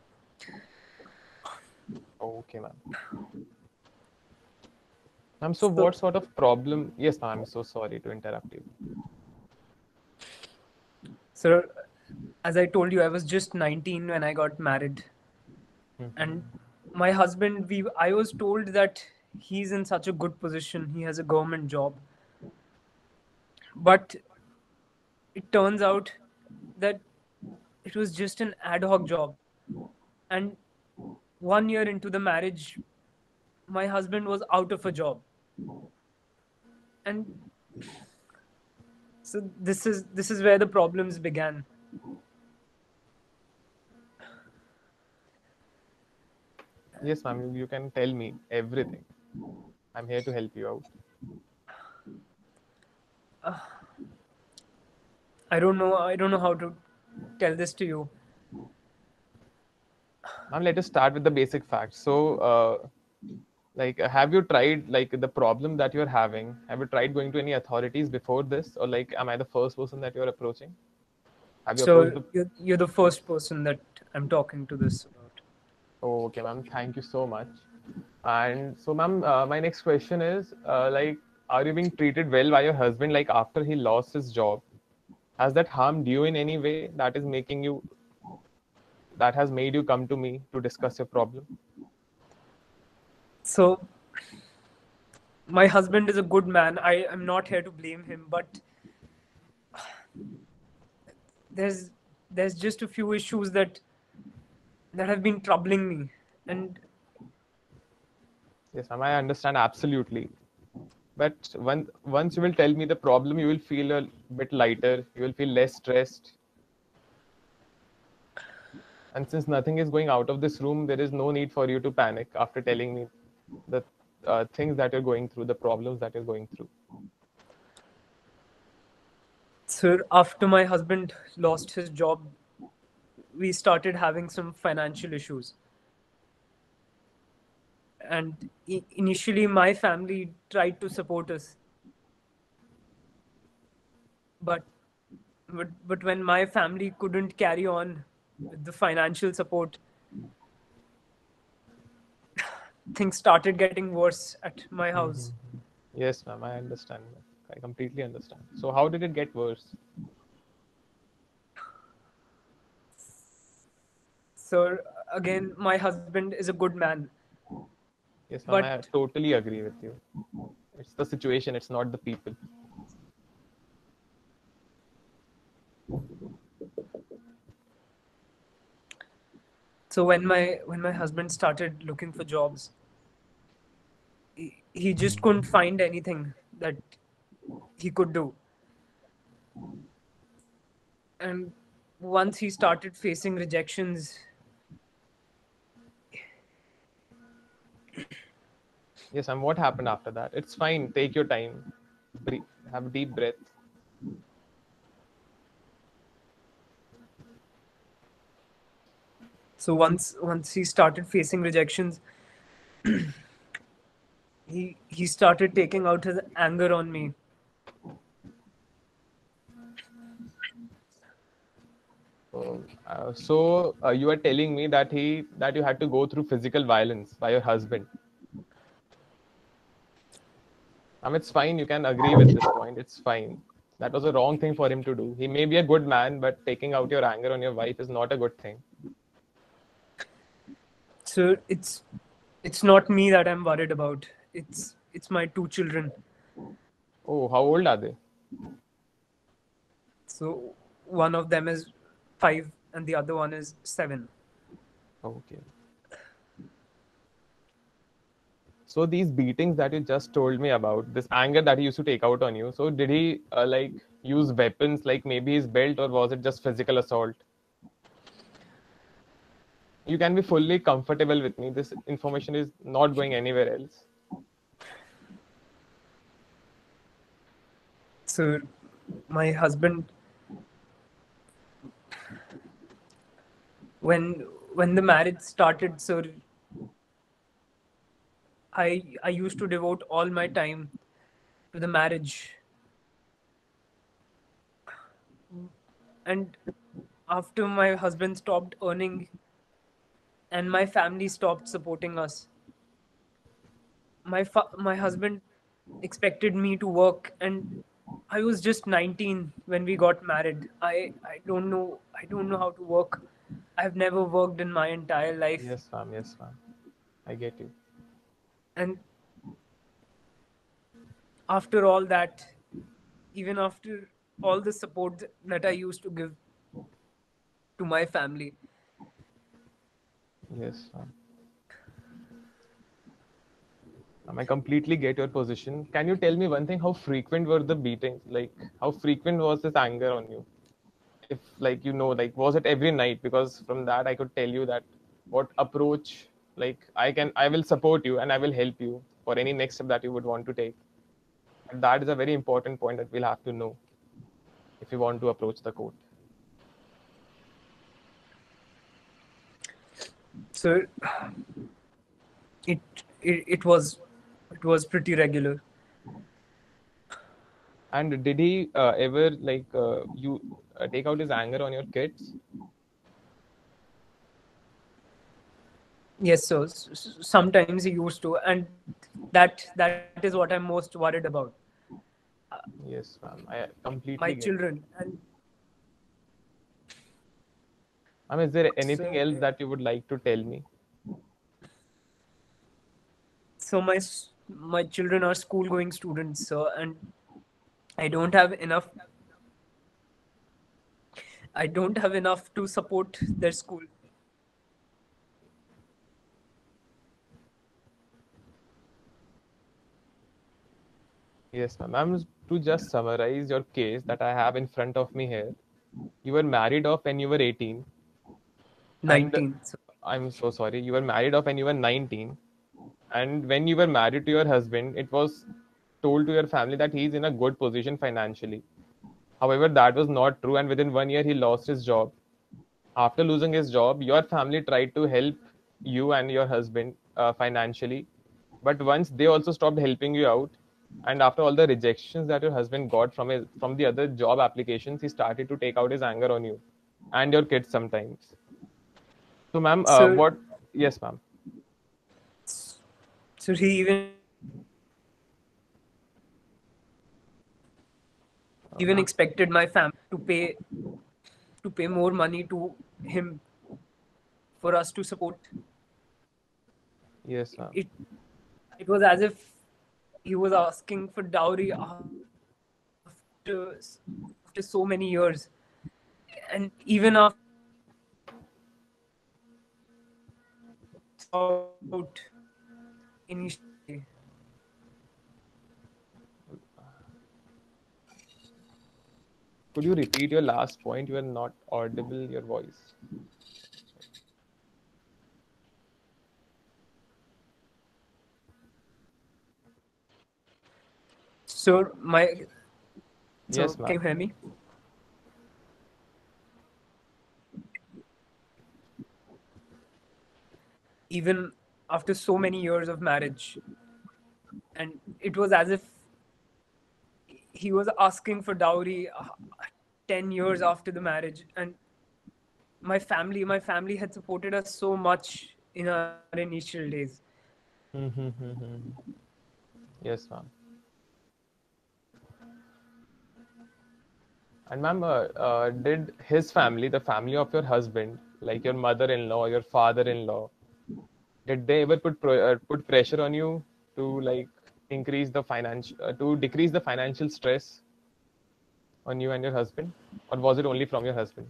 Okay, ma'am. Ma'am, so what sort of problem? Yes, ma'am, I'm so sorry to interrupt you. Sir, as I told you, I was just 19 when I got married. And my husband, I was told that he's in such a good position. He has a government job. But it turns out that it was just an ad hoc job. And 1 year into the marriage, my husband was out of a job. And so this is where the problems began. Yes, ma'am, you can tell me everything. I'm here to help you out. I don't know how to tell this to you. Ma'am, let us start with the basic facts. So, have you tried, the problem that you're having? Have you tried going to any authorities before this, or am I the first person that you're approaching? Have you approached So you're the first person that I'm talking to this about. Oh, okay, ma'am. Thank you so much. And so, ma'am, my next question is, are you being treated well by your husband, after he lost his job? Has that harmed you in any way that has made you come to me to discuss your problem? So my husband is a good man. I am not here to blame him, but there's just a few issues that have been troubling me. And yes, ma'am, I understand absolutely. But once you will tell me the problem, you will feel a bit lighter. You will feel less stressed. And since nothing is going out of this room, there is no need for you to panic after telling me the things that you're going through, the problems that you're going through. sir, after my husband lost his job, we started having some financial issues. And initially, my family tried to support us. But when my family couldn't carry on with the financial support, things started getting worse at my house. Yes, ma'am, I understand. I completely understand. So how did it get worse? So again, my husband is a good man. Yes, ma'am, I totally agree with you. It's the situation, it's not the people. So when my husband started looking for jobs, he just couldn't find anything that he could do. And once he started facing rejections, Yes, and what happened after that? It's fine. Take your time. Breathe. Have a deep breath. so once he started facing rejections, he started taking out his anger on me. So you are telling me that you had to go through physical violence by your husband. It's fine. You can agree with this point. It's fine. That was a wrong thing for him to do. He may be a good man, but taking out your anger on your wife is not a good thing. So it's not me that I'm worried about. It's my two children. Oh, how old are they? So one of them is 5 and the other one is 7. Okay. So these beatings that you just told me about, this anger that he used to take out on you, so did he like use weapons like maybe his belt, or was it just physical assault? You can be fully comfortable with me. This information is not going anywhere else. So my husband, when the marriage started, so I used to devote all my time to the marriage. And after my husband stopped earning and my family stopped supporting us, my husband expected me to work, and I was just 19 when we got married. I don't know how to work. I've never worked in my entire life. Yes, ma'am. Yes, ma'am. I get you. And after all that, even after all the support that I used to give to my family, Yes, ma'am. I completely get your position. Can you tell me one thing? How frequent were the beatings? Like, how frequent was this anger on you? If, like, like, was it every night? Because from that, I could tell you that what approach, like, I will support you and I will help you for any next step that you would want to take. And that is a very important point that we'll have to know if you want to approach the court. so it it was pretty regular. And did he ever like you take out his anger on your kids? Yes, so sometimes he used to, and that is what I'm most worried about. Yes, ma'am. I completely My get it. children. And Is there anything so else that you would like to tell me? so my children are school going students, so, and I don't have enough to support their school. Yes, ma'am. To just summarize your case that I have in front of me here, you were married off when you were 18, and 19. So, I'm so sorry, you were married off when you were 19, and when you were married to your husband, it was told to your family that he's in a good position financially. However, that was not true, and within 1 year, he lost his job. After losing his job, your family tried to help you and your husband financially, but once they also stopped helping you out, and after all the rejections that your husband got from the other job applications, he started to take out his anger on you and your kids sometimes. So, ma'am, so, what? Yes, ma'am. so he even expected my family to pay more money to him for us to support. Yes, ma'am. It was as if he was asking for dowry after so many years, and even after out initially. Could you repeat your last point? You are not audible, your voice. So Yes, can ma'am. you hear me? Even after so many years of marriage, and it was as if he was asking for dowry 10 years after the marriage. And my family had supported us so much in our initial days. Yes, ma'am. And ma'am, did his family, the family of your husband, like your mother-in-law, your father-in-law, did they ever put pressure on you to like increase the financial, to decrease the financial stress on you and your husband, or was it only from your husband?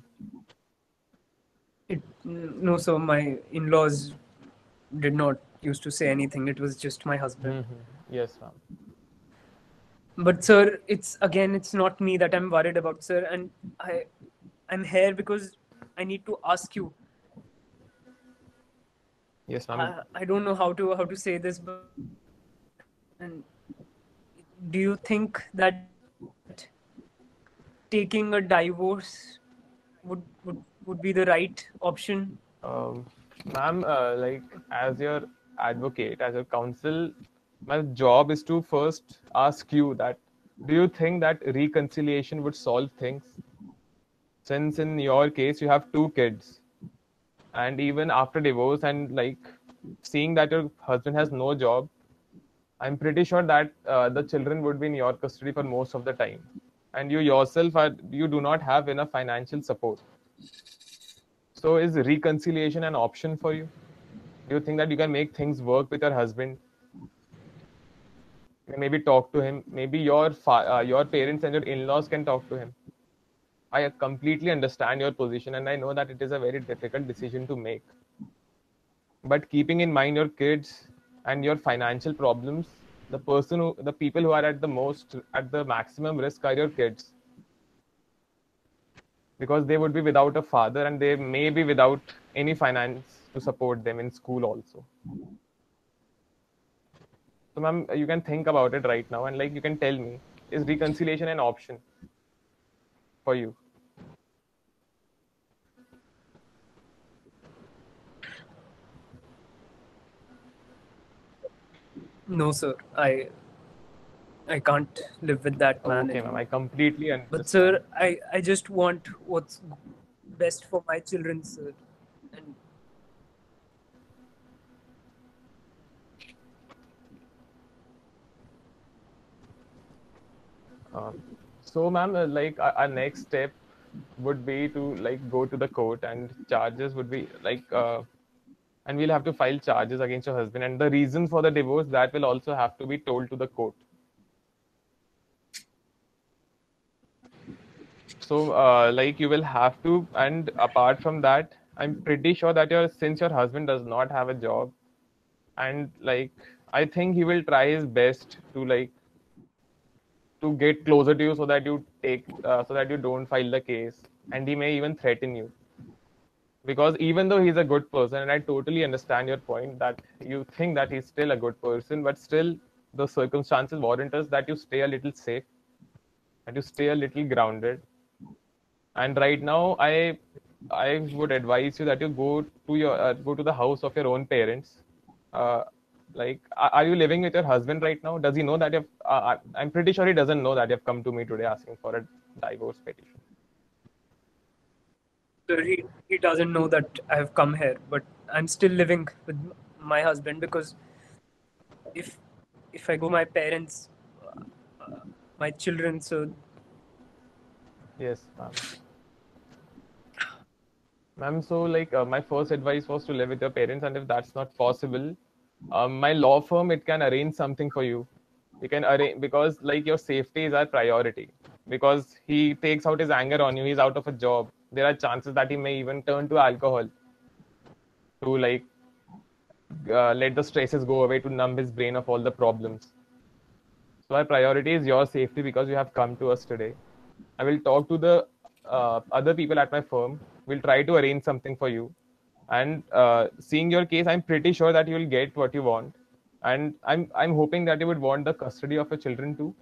No, sir, my in-laws did not used to say anything. It was just my husband. Yes, ma'am. But sir, it's not me that I'm worried about, sir, and I'm here because I need to ask you. Yes, ma'am. I don't know how to say this, but and do you think that taking a divorce would be the right option? Ma'am, like as your advocate, as your counsel, my job is to first ask you that do you think that reconciliation would solve things? Since in your case you have two kids, and even after divorce and like seeing that your husband has no job, I'm pretty sure that the children would be in your custody for most of the time, and you yourself you do not have enough financial support. So is reconciliation an option for you? Do you think that you can make things work with your husband? You can maybe talk to him. Maybe your parents and your in-laws can talk to him. I completely understand your position, and I know that it is a very difficult decision to make. But keeping in mind your kids and your financial problems, the people who are at the maximum risk are your kids, because they would be without a father and they may be without any finance to support them in school also. So, ma'am, you can think about it right now and like you can tell me, is reconciliation an option for you? No, sir. I can't live with that man Okay, ma'am, anymore. I completely understand. But sir, I just want what's best for my children, sir. And So, ma'am, like our next step would be to like go to the court, and charges would be like, and we'll have to file charges against your husband, and the reason for the divorce that will also have to be told to the court. So, like you will have to, and apart from that, I'm pretty sure that since your husband does not have a job, and like I think he will try his best to like to get closer to you so that so that you don't file the case, and he may even threaten you, because even though he's a good person, and I totally understand your point that you think that he's still a good person, but still the circumstances warrant us that you stay a little safe, that you stay a little grounded. And right now I would advise you that you go to the house of your own parents. uh, like are you living with your husband right now? Does he know that you've I'm pretty sure he doesn't know that you've come to me today asking for a divorce petition. sir, he doesn't know that I have come here, but I'm still living with my husband because if I go my parents, my children, so Yes, ma'am. So like my first advice was to live with your parents, and if that's not possible, my law firm, it can arrange something for you. We can arrange, because like your safety is our priority, because he takes out his anger on you, he's out of a job, there are chances that he may even turn to alcohol to like let the stresses go away, to numb his brain of all the problems. So our priority is your safety because you have come to us today. I will talk to the other people at my firm. We'll try to arrange something for you. And seeing your case, I'm pretty sure that you will get what you want. And I'm hoping that you would want the custody of your children too.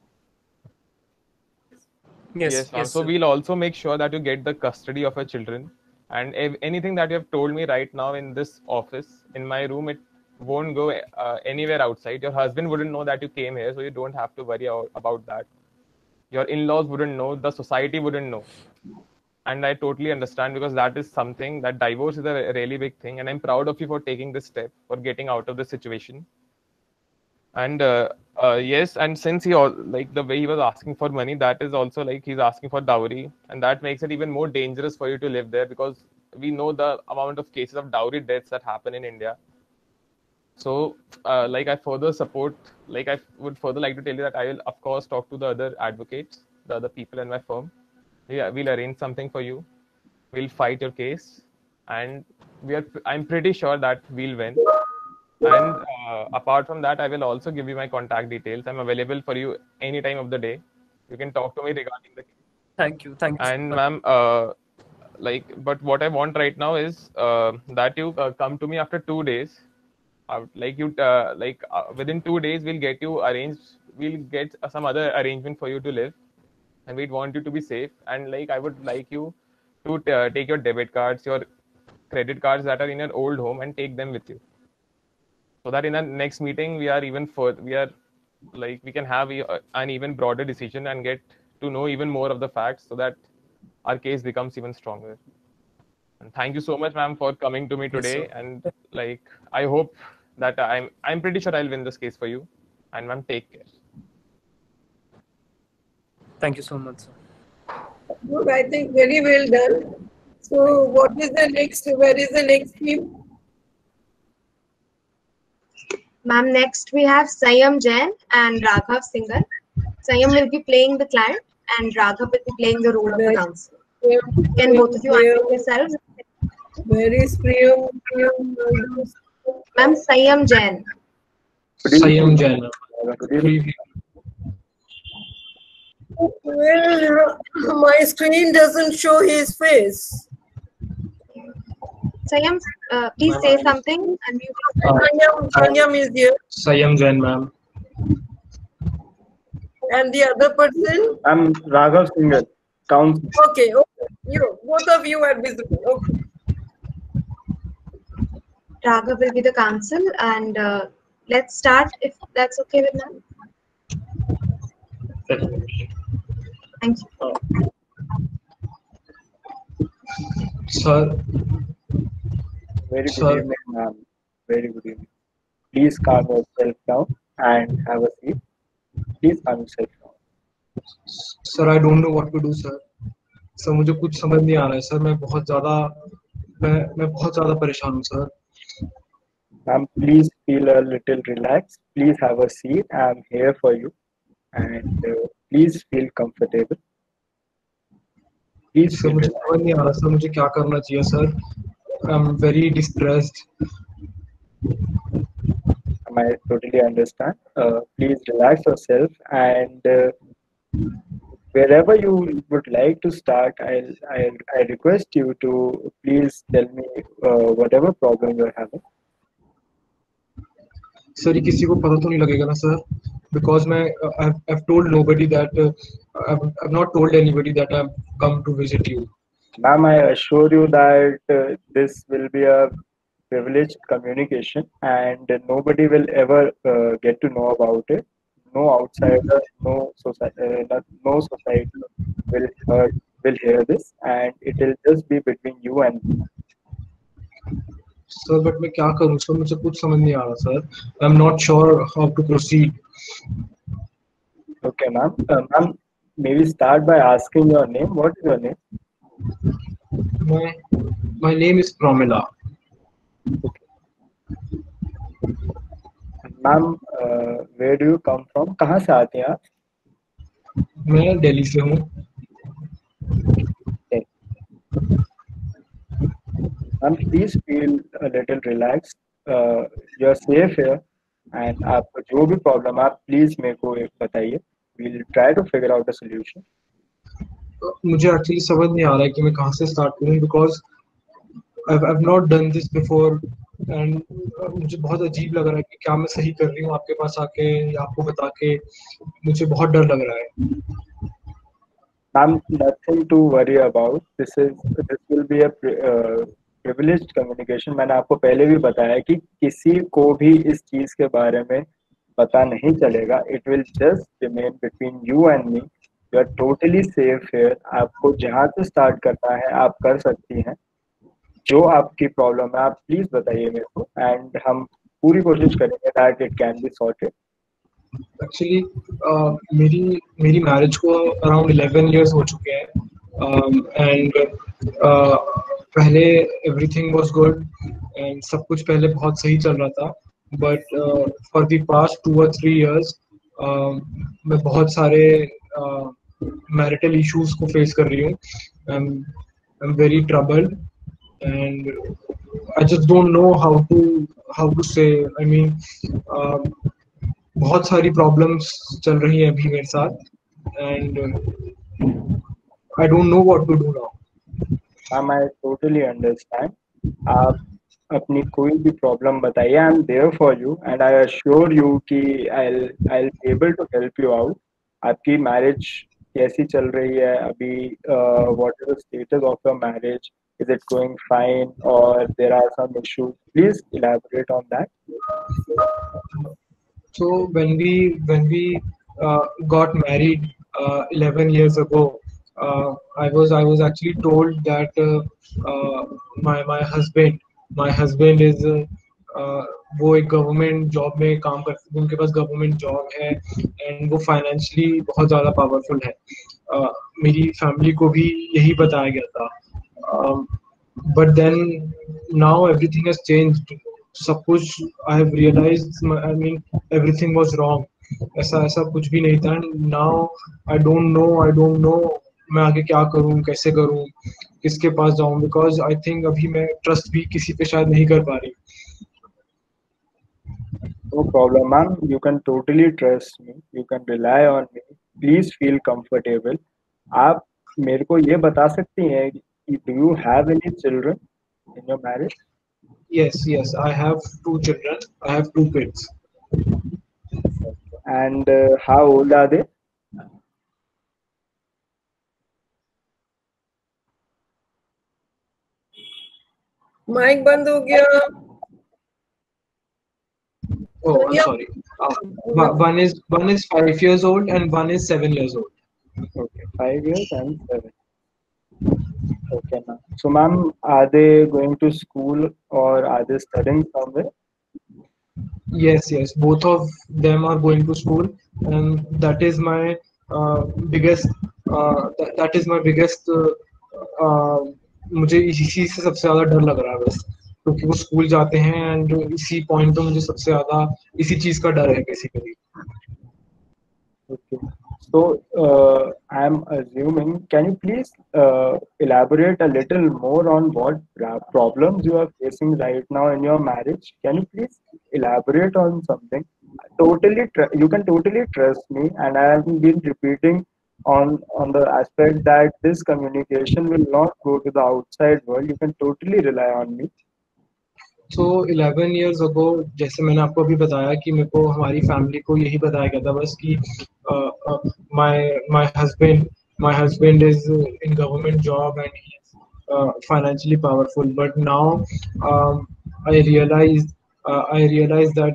yes, Ma'am. yes, So sir. we'll also make sure that you get the custody of your children. And if anything that you have told me right now in this office, in my room, it won't go anywhere outside. Your husband wouldn't know that you came here, so you don't have to worry about that. Your in-laws wouldn't know, the society wouldn't know. And I totally understand, because that is something, that divorce is a really big thing, and I'm proud of you for taking this step, for getting out of the situation. And yes, and since like the way he was asking for money, that is also like he's asking for dowry, and that makes it even more dangerous for you to live there, because we know the amount of cases of dowry deaths that happen in India. So like I further support, like I would further like to tell you that I will of course talk to the other advocates, the other people in my firm. Yeah, we'll arrange something for you. We'll fight your case, and I'm pretty sure that we'll win. And apart from that, I will also give you my contact details. I'm available for you any time of the day. You can talk to me regarding the case. Thank you. Thank you. And ma'am, like, but what I want right now is that you come to me after 2 days. Like you, within 2 days, we'll get you arranged. We'll get some other arrangement for you to live, and we'd want you to be safe. And like, I would like you to take your debit cards, your credit cards that are in your old home, and take them with you, so that in our next meeting we are even further, we can have an even broader decision and get to know even more of the facts, so that our case becomes even stronger. And thank you so much, ma'am, for coming to me today. And like, I hope that I'm pretty sure I'll win this case for you. And ma'am, take care. Thank you so much, sir. Good, I think very well done. So what is the next, where is the next team? Ma'am, next we have Sayam Jain and Raghav Singhal. Sayam will be playing the client and Raghav will be playing the role of the counsel. Can both of you unmute yourselves? Where is Priyam? Ma'am, Sayam Jain. Sayam Jain. Well, my screen doesn't show his face. Sayam, please say something. Sayam is here. Sayam Jain, ma'am. And the other person? I'm Raghav Singhal, counsel. Okay, okay. You, both of you are visible. Okay. Raghav will be the counsel, and let's start if that's okay with ma'am. Thank you. Sir. Very good evening, ma'am. Very good evening. Please calm yourself down and have a seat. Please calm yourself down. Sir, I don't know what to do, sir. Sir मुझे कुछ समझ नहीं आ रहा है sir. मैं बहुत ज़्यादा परेशान हूँ sir. Ma'am, please feel a little relaxed. Please have a seat. I'm here for you, and please feel comfortable. Please. Sir मुझे समझ नहीं आ रहा सर. मुझे क्या करना चाहिए sir? I'm very distressed. I totally understand. Please relax yourself, and wherever you would like to start, I request you to please tell me whatever problem you're having. Sir, ये किसी को पता तो नहीं लगेगा ना sir? Because I've told nobody that I've not told anybody that I've come to visit you. Ma'am, I assure you that this will be a privileged communication, and nobody will ever get to know about it. No outsider, no society will hear this, and it will just be between you and me. Sir, but मैं क्या करूँ sir? मुझे कुछ समझ नहीं आ रहा sir. I'm not sure how to proceed. Okay, ma'am. Ma'am, maybe start by asking your name. What is your name? My name is Pramila. Okay. Ma'am, where do you come from? कहाँ से आते हैं आप? मैं दिल्ली से हूँ. Ma'am, please feel a little relaxed. You're safe here, and आपको जो भी problem आप please मेरे को बताइए. We'll try to figure out a solution. मुझे actually समझ नहीं आ रहा है कि मैं कहाँ से start करूँ, because I've not done this before, and मुझे बहुत अजीब लग रहा है कि क्या मैं सही कर रही हूँ आपके पास आके या आपको बता के. मुझे बहुत डर लग रहा है. Ma'am, nothing to worry about. This will be a privileged communication. मैंने आपको पहले भी बताया कि किसी को भी इस चीज के बारे में पता नहीं चलेगा. It will just remain between you and me. You are totally safe here. आपको जहाँ से start करना है आप कर सकती हैं. जो आपकी प्रॉब्लम है आप प्लीज बताइए मेरे को, एंड हम पूरी कोशिश करेंगे that it can be sorted. Actually मेरी मैरिज को अराउंड 11 years हो चुके हैं एंड पहले एवरीथिंग वाज गुड एंड सब कुछ पहले बहुत सही चल रहा था but for the past 2 or 3 years मैं बहुत सारे मैरिटल इश्यूज को फेस कर रही हूँ I am very troubled and I just don't know how to say. I mean, बहुत सारी प्रॉब्लम्स चल रही हैं अभी मेरे साथ and I don't know what to do now. Ma'am I totally understand. आप अपनी कोई भी प्रॉब्लम बताइए, I am there for you and I assure you कि I will be able to help you out. आपकी मैरिज कैसी चल रही है अभी? What is the status of your marriage? Is it going fine or there are some issues? Please elaborate on that. So when we got married 11 years ago, I was actually told that my husband is वो एक government job में काम करते हैं, उनके पास government job है and वो फाइनेंशियली बहुत ज़्यादा पावरफुल है. मेरी फैमिली को भी यही बताया गया था. But then now everything has changed. सब कुछ I have realized, I mean everything was wrong. ऐसा कुछ भी नहीं था. Now I don't know मैं आगे क्या करूँ, कैसे करूँ, किसके पास जाऊँ, because I think अभी मैं ट्रस्ट भी किसी पे शायद नहीं कर पा रही. No problem, ma'am. You can totally trust me. You can rely on me. Please feel comfortable. आप मेरे को ये बता सकती हैं कि do you have any children in your marriage? Yes, I have 2 children. I have 2 kids. And how old are they? Mic बंद हो गया. Oh, I'm sorry. One is 5 years old and one is 7 years old. Okay, 5 years and 7. Okay, ma'am. So, ma'am, are they going to school or are they studying somewhere? Yes. Both of them are going to school, and that is my biggest. That is my biggest. मुझे इसी से सबसे ज़्यादा डर लग रहा है बस, क्योंकि वो स्कूल जाते हैं एंड इसी पॉइंट पे मुझे सबसे ज़्यादा इसी चीज़ का डर है basically. Okay. So, I am assuming, can you please elaborate a little more on what problems you are facing right now in your marriage? Can you please elaborate on something? You can totally trust me, and I have been repeating on the aspect that this communication will not go to the outside world. You can totally rely on me. So 11 years ago, जैसे मैंने आपको अभी बताया कि मेरे को हमारी family को यही बताया गया था बस कि my husband is in government job and he is financially powerful. But now I realized that.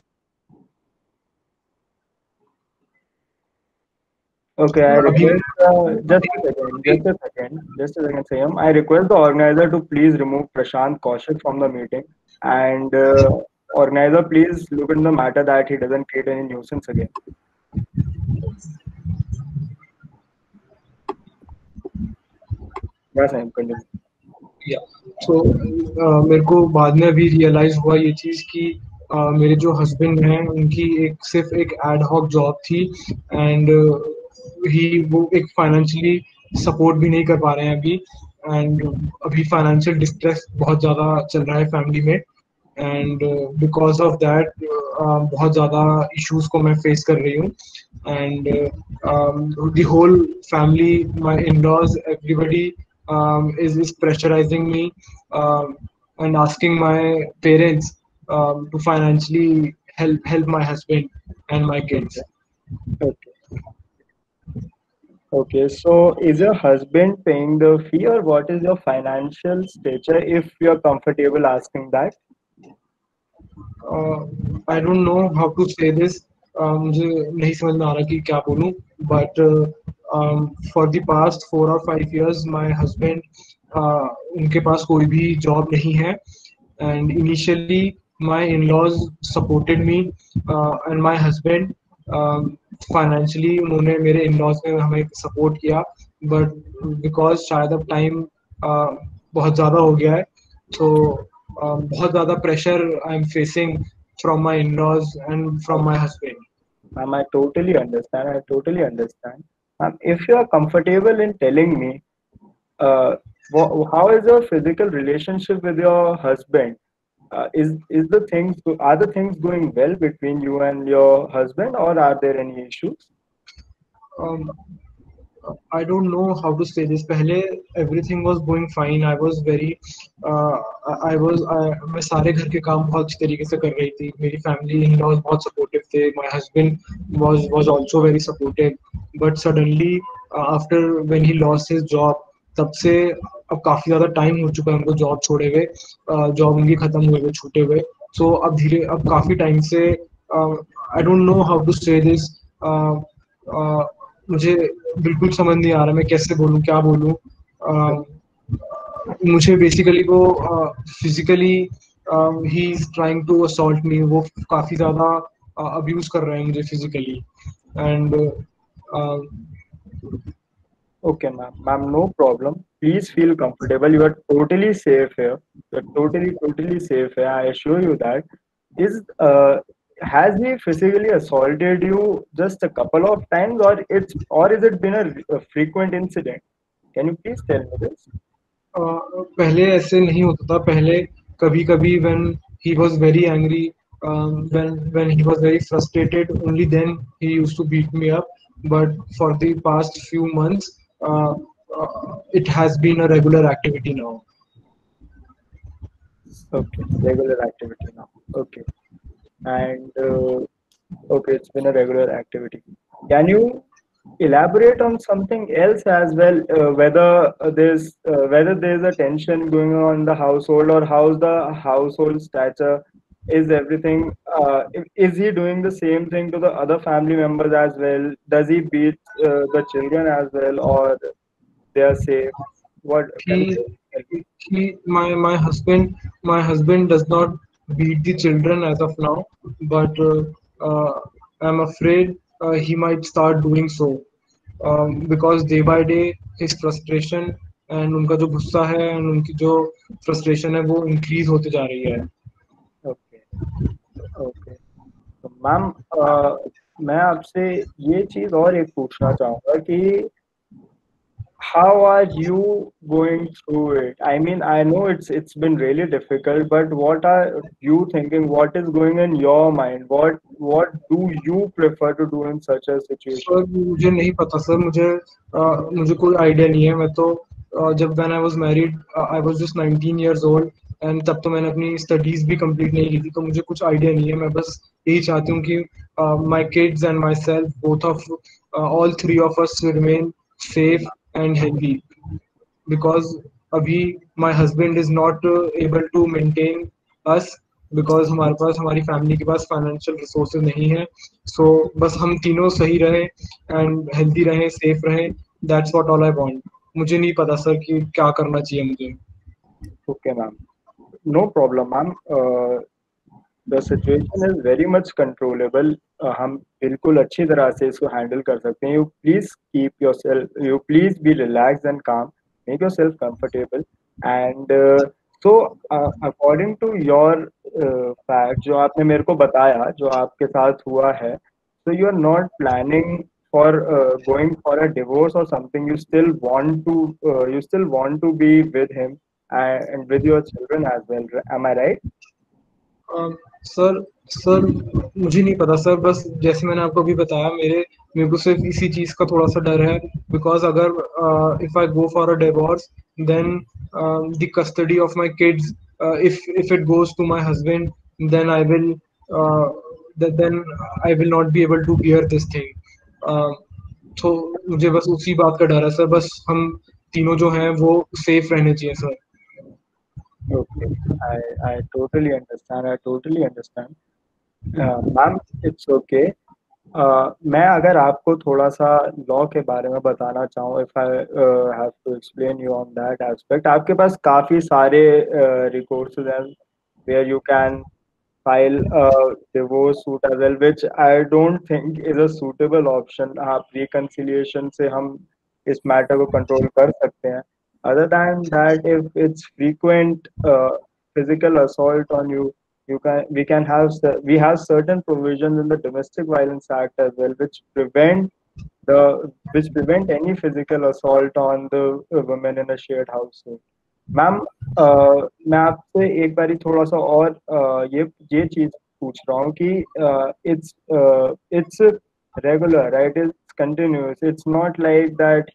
Okay, I request just a second, Sayam. I request the organizer to please remove Prashant Kaushik from the meeting, and organizer, please look into the matter that he doesn't create any nuisance again. Yes, Sayam, continue. Yeah. So मेरे को बाद में अभी realise हुआ ये चीज़ कि मेरे जो हस्बैंड हैं उनकी सिर्फ एक एड हॉक जॉब थी एंड वो एक फाइनेंशियली सपोर्ट भी नहीं कर पा रहे हैं अभी एंड अभी फाइनेंशियल डिस्ट्रेस बहुत ज़्यादा चल रहा है फैमिली में एंड बिकॉज ऑफ दैट बहुत ज़्यादा इश्यूज को मैं फेस कर रही हूँ and the whole family, my in-laws, everybody is pressurizing me and asking my parents to financially help my husband and my kids. Okay, so is your husband paying the fee or what is your financial stature, if you're comfortable asking that? I don't know how to say this. मुझे नहीं समझ में आ रहा कि क्या बोलूं, but for the past 4 or 5 years my husband उनके पास कोई भी जॉब नहीं है and initially my in-laws supported me and my husband financially उन्होंने मेरे इन लॉज ने हमें सपोर्ट किया, बट बिकॉज शायद अब टाइम बहुत ज़्यादा हो गया है, तो बहुत ज़्यादा pressure I am facing from my in-laws and from my husband. Ma'am, I totally understand. I totally understand. If you are comfortable in telling me, how is your physical relationship with your husband? Is the things are the things going well between you and your husband, or are there any issues? I don't know how to say this. पहले everything was going fine. I was very मैं सारे घर के काम बहुत अच्छी तरीके से कर रही थी. मेरी family in-laws बहुत supportive थे. My husband was also very supportive. But suddenly after when he lost his job, तब से अब काफी ज्यादा टाइम हो चुका है उनको जॉब छोड़े हुए, जॉब उनकी खत्म हुए हुए छूटे हुए. सो अब काफी टाइम से I don't know how to say this. मुझे बिल्कुल समझ नहीं आ रहा मैं कैसे बोलूँ, क्या बोलूँ. मुझे बेसिकली वो फिजिकली ही is trying to assault me. वो काफी ज्यादा अब्यूज कर रहे हैं मुझे physically. And Okay, ma'am, no problem. Please feel comfortable. You are totally safe here. You are totally safe here. I assure you that. Has he physically assaulted you just a couple of times, or is it been a frequent incident? Can you please tell me this? पहले ऐसे नहीं होता था. पहले कभी कभी when he was very angry, when he was very frustrated, only then he used to beat me up. But for the past few months, it has been a regular activity now. Okay, regular activity now. Okay, and okay, it's been a regular activity. Can you elaborate on something else as well? Whether there's a tension going on in the household, or how's the household stature? Is everything? Is he doing the same thing to the other family members as well? Does he beat the children as well, or they are safe? What can you tell me? My husband does not beat the children as of now, but I'm afraid he might start doing so, because day by day his frustration and उनका जो गुस्सा है and उनकी जो frustration है वो increase होते जा रही है. Okay, okay. तो मैम, मैं आपसे ये चीज और एक पूछना चाहूंगा कि how are you going through it? I mean, I know it's been really difficult, but what are you thinking? What is going in your mind? What do you prefer to do in such a situation? Sir मुझे नहीं पता sir. मुझे कोई idea नहीं है. मैं तो जब when I was married, I was just 19 years old, and तब तो मैंने अपनी स्टडीज भी कंप्लीट नहीं की थी, तो मुझे कुछ आइडिया नहीं है. मैं बस यही चाहती हूँ कि my kids and myself, all three of us remain safe and healthy, because अभी my husband is not able to maintain us, because हमारी फैमिली के पास फाइनेंशियल रिसोर्सेज नहीं है. सो बस हम तीनों सही रहें एंड हेल्दी रहें, सेफ रहें. That's what all I want. मुझे नहीं पता सर कि क्या करना चाहिए मुझे. Okay, ma'am. No problem, ma'am. The situation is very much controllable. हम बिल्कुल अच्छी तरह से इसको handle कर सकते हैं. You please be relaxed and calm. Make yourself comfortable. And according to your fact, जो आपने मेरे को बताया, जो आपके साथ हुआ है, so you are not planning for going for a divorce or something. You still want to be with him and with your children as well. Am I right? Sir मुझे नहीं पता सर. बस जैसे मैंने आपको अभी बताया, मेरे को सिर्फ इसी चीज का थोड़ा सा डर है, बिकॉज अगर if I go for a divorce, then the custody of my kids, if it goes to my husband, then I will not be able to bear this thing. तो मुझे बस उसी बात का डर है सर. बस हम तीनों जो हैं वो सेफ रहने चाहिए sir. Okay, I totally understand. Ma'am, it's okay. मैं अगर आपको थोड़ा सा लॉ के बारे में बताना चाहूँ, if I have to explain you on that aspect, आपके पास काफ़ी सारे recourses हैं where you can file a divorce suit as well, which I don't think is a suitable option. हाँ, reconciliation से हम इस matter को control कर सकते हैं. Other than that, if it's frequent physical assault on you, we have certain provisions in the Domestic Violence Act as well, which prevent any physical assault on the women in a shared household. Ma'am मैं आपसे एक बारी थोड़ा सा और ये चीज पूछ रहा हूँ कि it's regular, right? It's continuous. It's not like that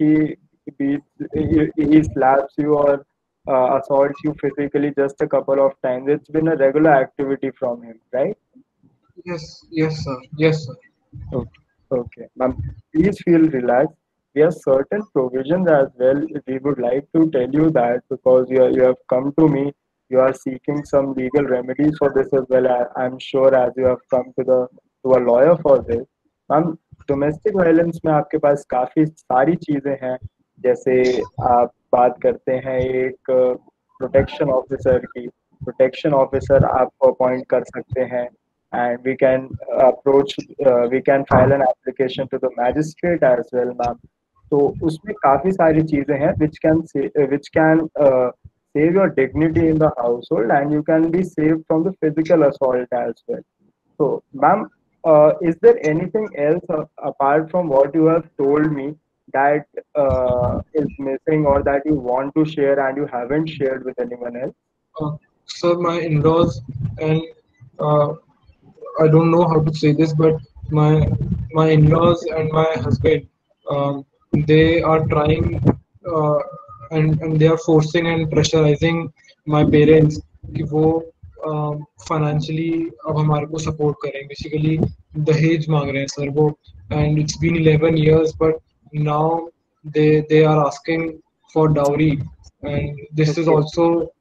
he slaps you or assaults you physically just a couple of times. It's been a regular activity from him, right? Yes, sir. Okay, ma'am, please feel relaxed. We have certain provisions as well. We would like to tell you that because you have come to me, you are seeking some legal remedies for this as well. I'm sure as you have come to a lawyer for this. Ma'am, domestic violence में आपके पास काफी सारी चीजें हैं, जैसे आप बात करते हैं एक प्रोटेक्शन ऑफिसर की. प्रोटेक्शन ऑफिसर आपको अपॉइंट कर सकते हैं, and we can we can file an application to the magistrate as well, ma'am. तो उसमें काफी सारी चीजें हैं which can save your dignity in the household, and you can be saved from the physical assault as well. So, ma'am, is there anything else apart from what you have told me that is missing or that you want to share and you haven't shared with anyone else? Sir, my in-laws and I don't know how to say this, but my in-laws and my husband, they are trying and they are forcing and pressurizing my parents कि वो financially अब हमारे को support करें. Basically दहेज मांग रहे हैं सर वो, and it's been 11 years, but now they are asking for dowry, and this is also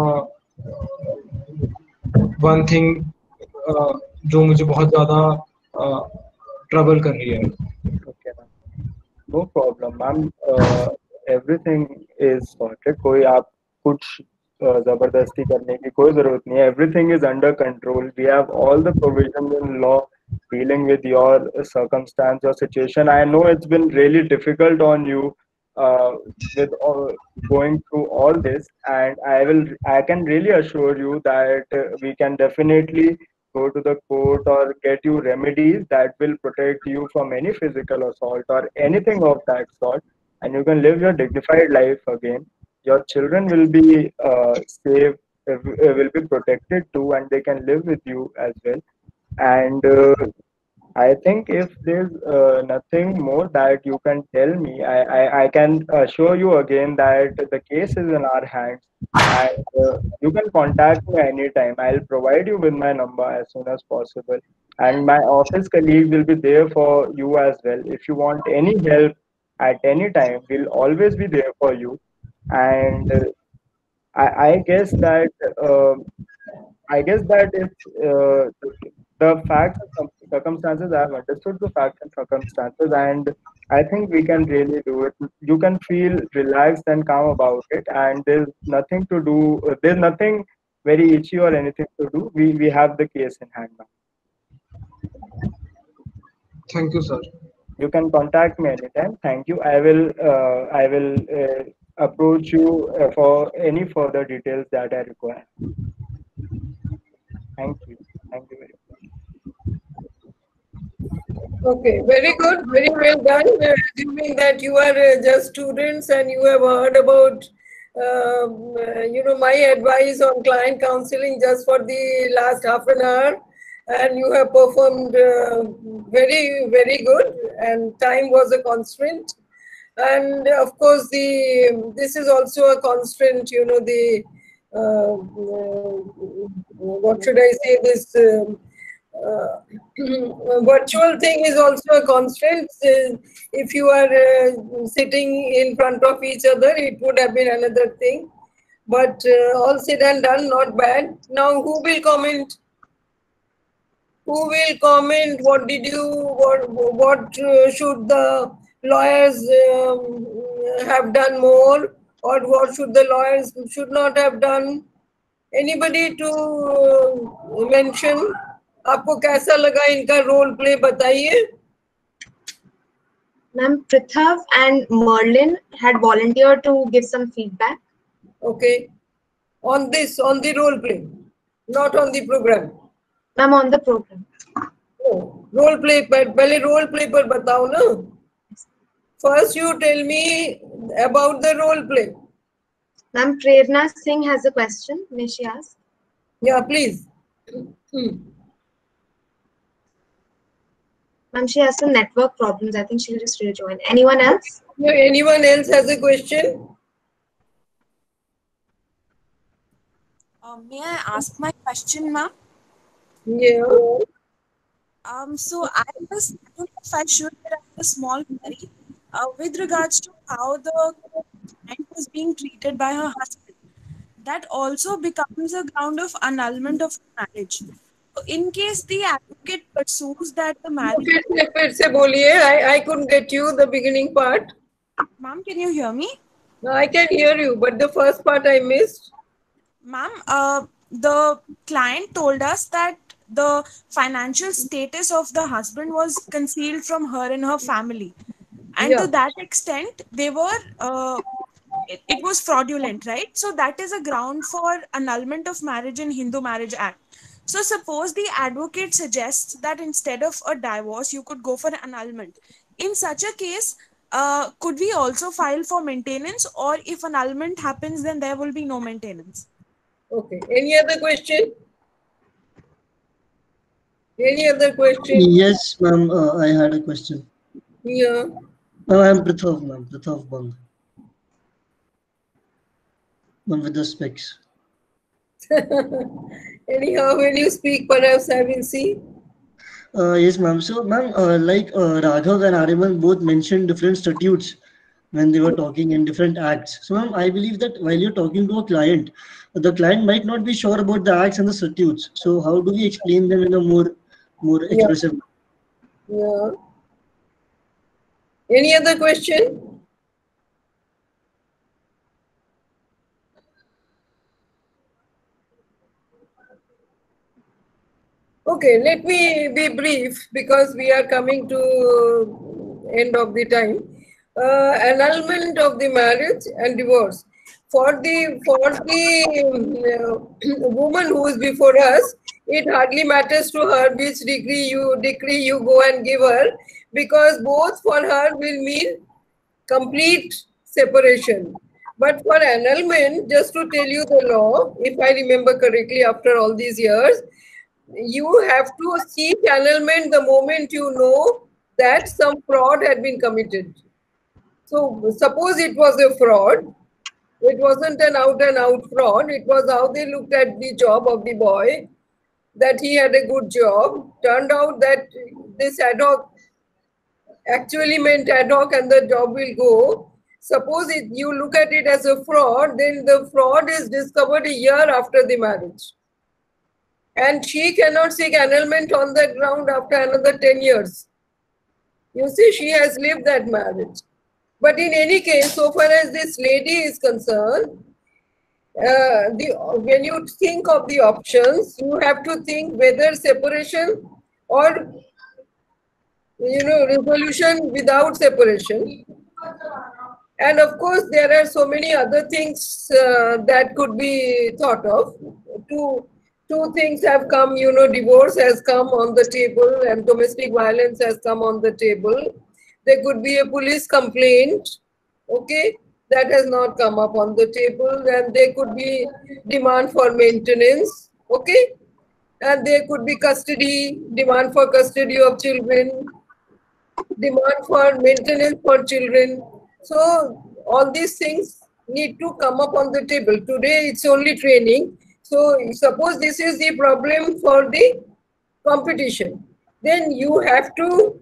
one thing जो मुझे बहुत ज़्यादा ट्रबल कर रही है. Okay, ma'am. No problem, ma'am. Everything is sorted. कोई आप कुछ जबरदस्ती करने की कोई जरूरत नहीं है. Everything is under control. We have all the provisions in law dealing with your circumstance, your situation. I know it's been really difficult on you with going through all this, and I can really assure you that we can definitely go to the court or get you remedies that will protect you from any physical assault or anything of that sort, and you can live your dignified life again. Your children will be safe, will be protected too, and they can live with you as well. And I think if there's nothing more that you can tell me, I can assure you again that the case is in our hands, and you can contact me anytime. I'll provide you with my number as soon as possible, and my office colleague will be there for you as well. If you want any help at any time, we'll always be there for you. And I guess that it's the facts and circumstances. I have understood the facts and circumstances, and I think we can really do it. You can feel relaxed and calm about it, and there's nothing to do. There's nothing very itchy or anything to do. We have the case in hand now. Thank you, sir. You can contact me anytime. Thank you. I will approach you for any further details that I require. Thank you. Thank you very much. Okay, very good, very well done. Assuming that you are just students and you have heard about, my advice on client counseling just for the last half an hour, and you have performed very, very good, and time was a constraint. And of course, this is also a constraint, what should I say, this virtual thing is also a constraint. If you are sitting in front of each other, it would have been another thing. But all said and done, not bad. Now, who will comment? Who will comment? What did you? What should the lawyers have done more, or what should the lawyers should not have done? Anybody to mention? आपको कैसा लगा इनका role play बताइए. Ma'am, Prithav and Merlin had volunteered to give some feedback. Okay. On the role play, not on the program. Ma'am, on the program. Oh, role play पर पहले role play पर बताओ ना. First, you tell me about the role play. Ma'am, Prerna Singh has a question. May she ask? Yeah, please. Ma'am, she has some network problems. I think she'll just rejoin. Anyone else? Anyone else has a question? May I ask my question, ma'am? Yeah. So I don't know if I should, but I have a small query with regards to how the client was being treated by her husband. That also becomes a ground of annulment of marriage. So in case the advocate pursues that the marriage... फिर से बोलिए. I couldn't get you the beginning part. Ma'am, can you hear me? No, I can hear you, but the first part I missed. Ma'am, the client told us that the financial status of the husband was concealed from her and her family. And to that extent, they were, it was fraudulent, right? So that is a ground for annulment of marriage in Hindu Marriage Act. So suppose the advocate suggests that instead of a divorce, you could go for annulment. In such a case, could we also file for maintenance, or if annulment happens, then there will be no maintenance? Okay. Any other question? Any other question? Yes, ma'am. I had a question. Yeah. I'm Prithav, ma'am. Prithav Bang. Ma'am with the specs. Anyhow, when you speak, perhaps I will see. Yes, ma'am. So, ma'am, Raghav and Ariman both mentioned different statutes when they were talking in different acts. So, ma'am, I believe that while you're talking to a client, the client might not be sure about the acts and the statutes. So, how do we explain them in a more expressive way? Yeah. Any other question? Okay, let me be brief because we are coming to end of the time. Annulment of the marriage and divorce. For the woman who is before us, it hardly matters to her which decree you go and give her, because both for her will mean complete separation. But for annulment, just to tell you the law, if I remember correctly after all these years, you have to seek annulment the moment you know that some fraud had been committed. So suppose it was a fraud, it wasn't an out and out fraud, it was how they looked at the job of the boy, that he had a good job. Turned out that this ad hoc actually meant ad hoc and the job will go. Suppose you look at it as a fraud, then the fraud is discovered a year after the marriage. And she cannot seek annulment on that ground after another 10 years. You see, she has lived that marriage. But in any case, so far as this lady is concerned, when you think of the options, you have to think whether separation or resolution without separation. And of course, there are so many other things that could be thought of. Two things have come, divorce has come on the table and domestic violence has come on the table. There could be a police complaint, okay, that has not come up on the table, and there could be demand for maintenance, okay, and there could be custody, demand for custody of children, demand for maintenance for children. So all these things need to come up on the table. Today it's only training. So suppose this is the problem for the competition, then you have to,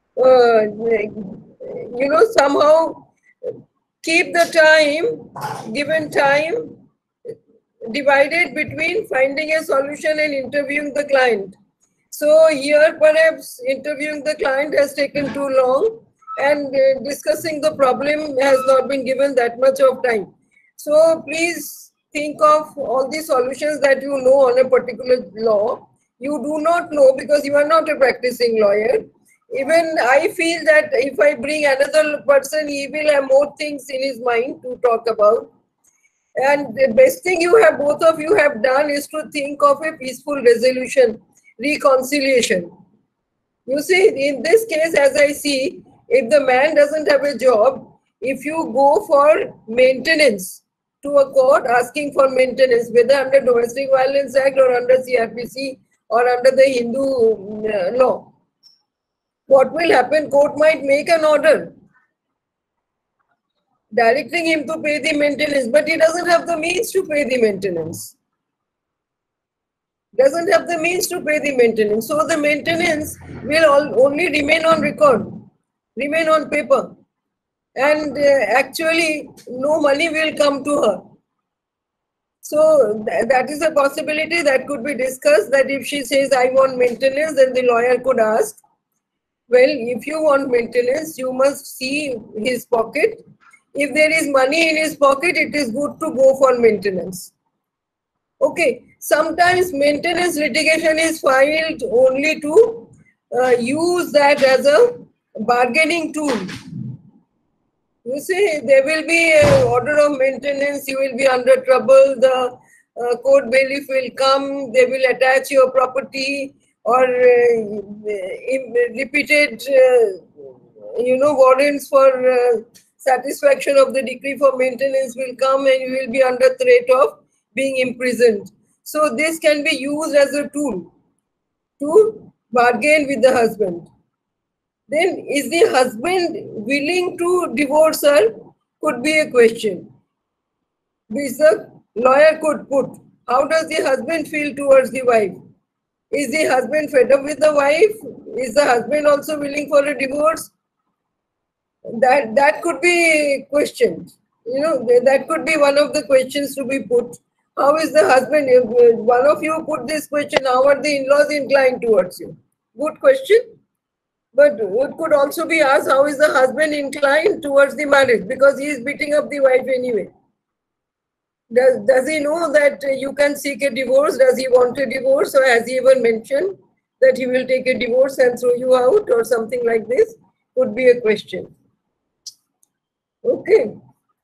somehow keep the time, given time, divided between finding a solution and interviewing the client. So here perhaps interviewing the client has taken too long, and discussing the problem has not been given that much of time. So please think of all the solutions that you know on a particular law. You do not know because you are not a practicing lawyer. Even I feel that if I bring another person, he will have more things in his mind to talk about. And the best thing you have, both of you have done, is to think of a peaceful resolution, reconciliation. You see, in this case, as I see, if the man doesn't have a job, if you go for maintenance to a court asking for maintenance, whether under Domestic Violence Act or under CRPC or under the Hindu law, what will happen? Court might make an order directing him to pay the maintenance, but he doesn't have the means to pay the maintenance. Doesn't have the means to pay the maintenance. So the maintenance will only remain on record, remain on paper. And actually no money will come to her. So that is a possibility that could be discussed, that if she says, I want maintenance, then the lawyer could ask, well, if you want maintenance, you must see his pocket. If there is money in his pocket, it is good to go for maintenance. Okay, sometimes maintenance litigation is filed only to use that as a bargaining tool. You see, there will be an order of maintenance, you will be under trouble, the court bailiff will come, they will attach your property, or repeated, warrants for satisfaction of the decree for maintenance will come, and you will be under threat of being imprisoned. So this can be used as a tool to bargain with the husband. Then is the husband willing to divorce her? Could be a question. Which the lawyer could put. How does the husband feel towards the wife? Is the husband fed up with the wife? Is the husband also willing for a divorce? That could be questioned. That could be one of the questions to be put. How is the husband? If one of you put this question, how are the in-laws inclined towards you? Good question. But it could also be asked, how is the husband inclined towards the marriage? Because he is beating up the wife anyway. Does he know that you can seek a divorce? Does he want a divorce? Or has he ever mentioned that he will take a divorce and throw you out or something like this? Could be a question. Okay.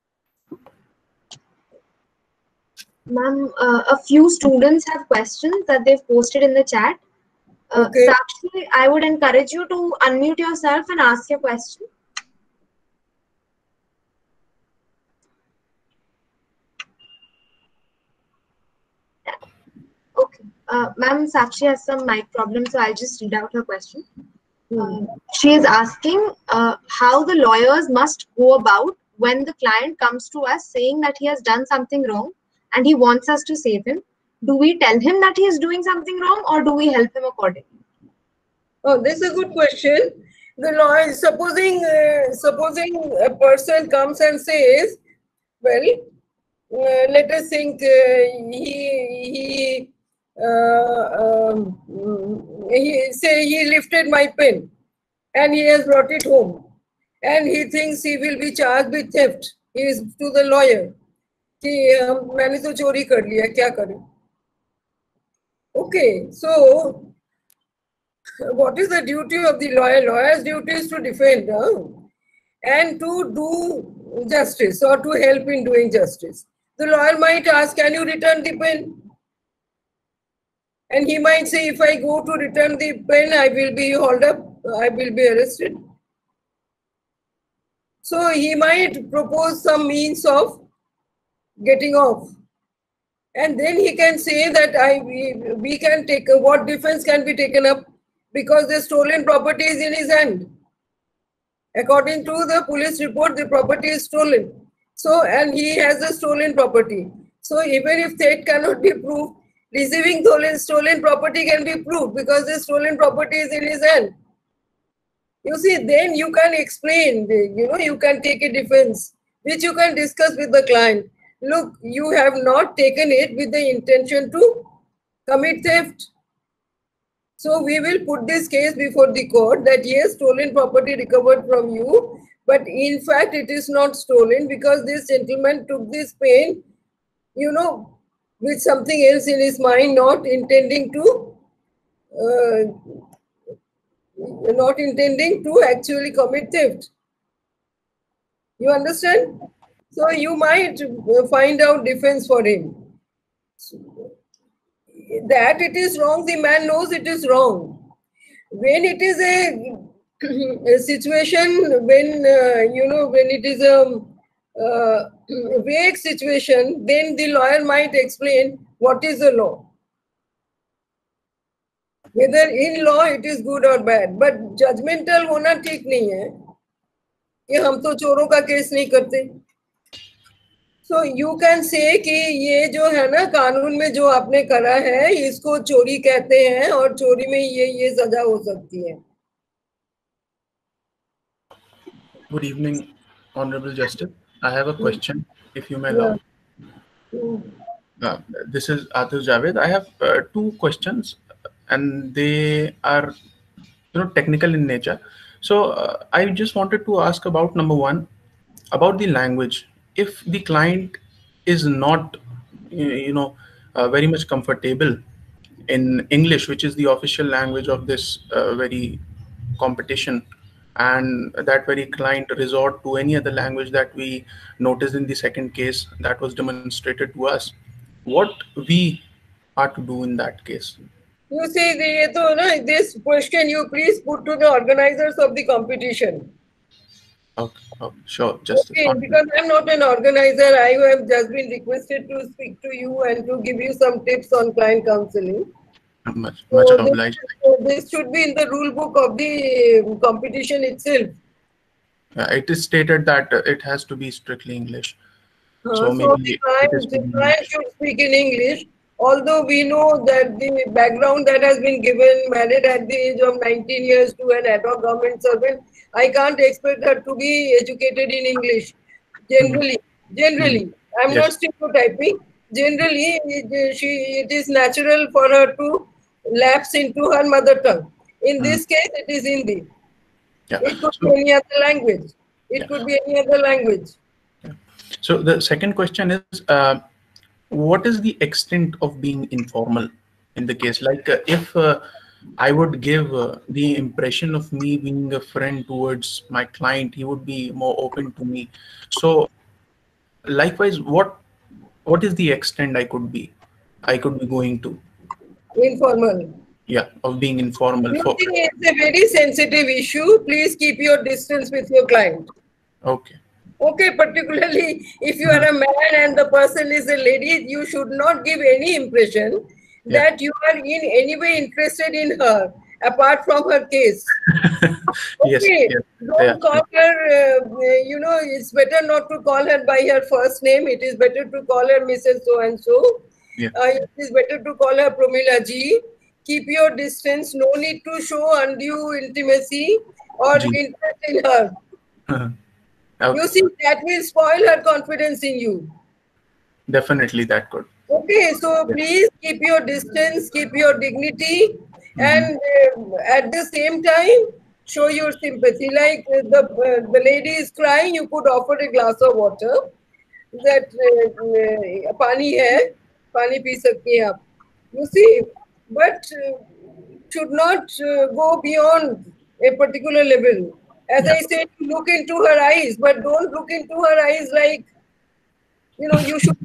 Ma'am, a few students have questions that they've posted in the chat. Okay. Sakshi, I would encourage you to unmute yourself and ask your question. Okay. Ma'am, Sakshi has some mic problems, so I'll just read out her question. She is asking how the lawyers must go about when the client comes to us saying that he has done something wrong and he wants us to save him. Do we tell him that he is doing something wrong, or do we help him accordingly? Oh, this is a good question. The lawyer, supposing a person comes and says, well, let us think he lifted my pen and he has brought it home, and he thinks he will be charged with theft. He is to the lawyer. मैंने तो चोरी कर लिया, क्या करूं? Okay, so what is the duty of the lawyer? Lawyer's duty is to defend and to do justice or to help in doing justice. The lawyer might ask, can you return the pen? And he might say, if I go to return the pen, I will be hauled up, I will be arrested. So he might propose some means of getting off. And then he can say that we can take, what defense can be taken up, because the stolen property is in his hand. According to the police report, the property is stolen. So, and he has the stolen property. So even if theft cannot be proved, receiving stolen property can be proved because the stolen property is in his hand. You see, then you can explain, you can take a defense, which you can discuss with the client. Look, you have not taken it with the intention to commit theft. So we will put this case before the court that yes, stolen property recovered from you, but in fact it is not stolen because this gentleman took this pen you know, with something else in his mind, not intending to actually commit theft. You understand? So you might find out defense for him. That it is wrong, the man knows it is wrong. When it is a situation, when when it is a vague situation, then the lawyer might explain what is the law. Whether in law it is good or bad, but judgmental होना ठीक नहीं है कि हम तो चोरों का case नहीं करते. So you can say कि ये जो है ना कानून में जो आपने करा है इसको चोरी कहते हैं और चोरी में ये सजा हो सकती है. Good evening, Honorable Justice. I have a question, if you may allow. This is Atul Javed. I have two questions, and they are, technical in nature. So I just wanted to ask about number one, about the language. If the client is not, very much comfortable in English, which is the official language of this very competition, and that very client resort to any other language that we noticed in the second case that was demonstrated to us, what we are to do in that case? You see, this question you please put to the organizers of the competition. Okay, sure, Justice. Okay, because I'm not an organizer, I have just been requested to speak to you and to give you some tips on client counseling. Much obliged. This should be in the rule book of the competition itself. It is stated that it has to be strictly English. So maybe the client should speak in English. Although we know that the background that has been given, married at the age of 19 years to an ad hoc government servant, I can't expect her to be educated in English. Generally, I'm not stereotyping. Generally, it is natural for her to lapse into her mother tongue. In this case, it is Hindi. It could be any other language. It could be any other language. So the second question is, what is the extent of being informal in the case? Like if I would give the impression of me being a friend towards my client, he would be more open to me. So likewise, what is the extent I could be going to? Informal. Yeah, of being informal. It's a very sensitive issue. Please keep your distance with your client. Okay, particularly if you are a man and the person is a lady, you should not give any impression that you are in any way interested in her, apart from her case. Don't call her, it's better not to call her by her first name. It is better to call her Mrs. So-and-so. It is better to call her Promila Ji. Keep your distance. No need to show undue intimacy or interest in her. You see, that will spoil her confidence in you. Definitely, that could. Okay, so please keep your distance, keep your dignity, and at the same time, show your sympathy. Like the lady is crying, you could offer a glass of water. That pani hai, pani pee sakti hai aap. You see, but should not go beyond a particular level. As I said, look into her eyes, but don't look into her eyes like, you should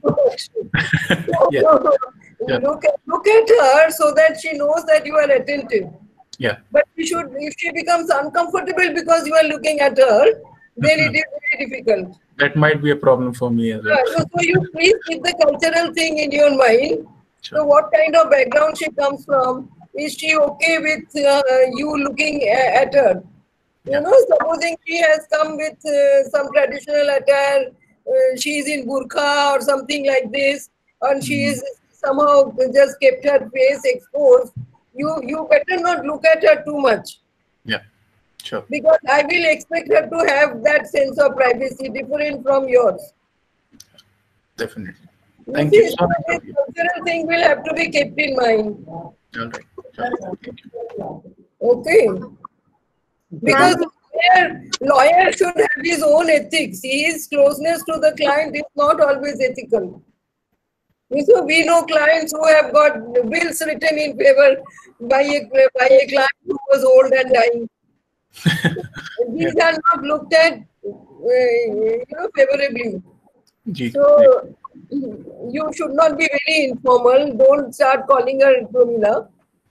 look at her so that she knows that you are attentive. But if she becomes uncomfortable because you are looking at her, then it is very difficult. That might be a problem for me as well. So you please keep the cultural thing in your mind. So what kind of background she comes from? Is she okay with you looking at her? Supposing she has come with some traditional attire, she is in burqa or something like this, and she is somehow just kept her face exposed, you better not look at her too much. Sure. Because I will expect her to have that sense of privacy different from yours. Definitely. Thank you. This cultural thing will have to be kept in mind. All right. Thank you. Okay. Because lawyer should have his own ethics. His closeness to the client is not always ethical. So we know clients who have got bills written in favor by a client who was old and dying. These are not looked at, favorably. So you should not be very informal. Don't start calling her Promila.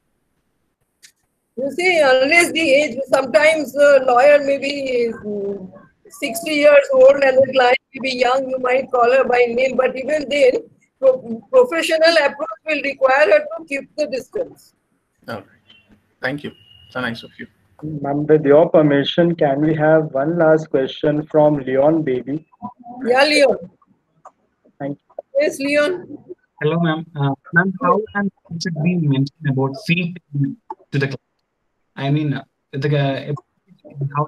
You see, unless the age, sometimes a lawyer may be 60 years old and the client may be young, you might call her by name, but even then, professional approach will require her to keep the distance. All right. Thank you. So nice of you. Ma'am, with your permission, can we have one last question from Leon Baby? Yeah, Leon. Thank you. Yes, Leon. Hello, ma'am. Ma'am, how and what should be mentioned about fee to the client? I mean, how?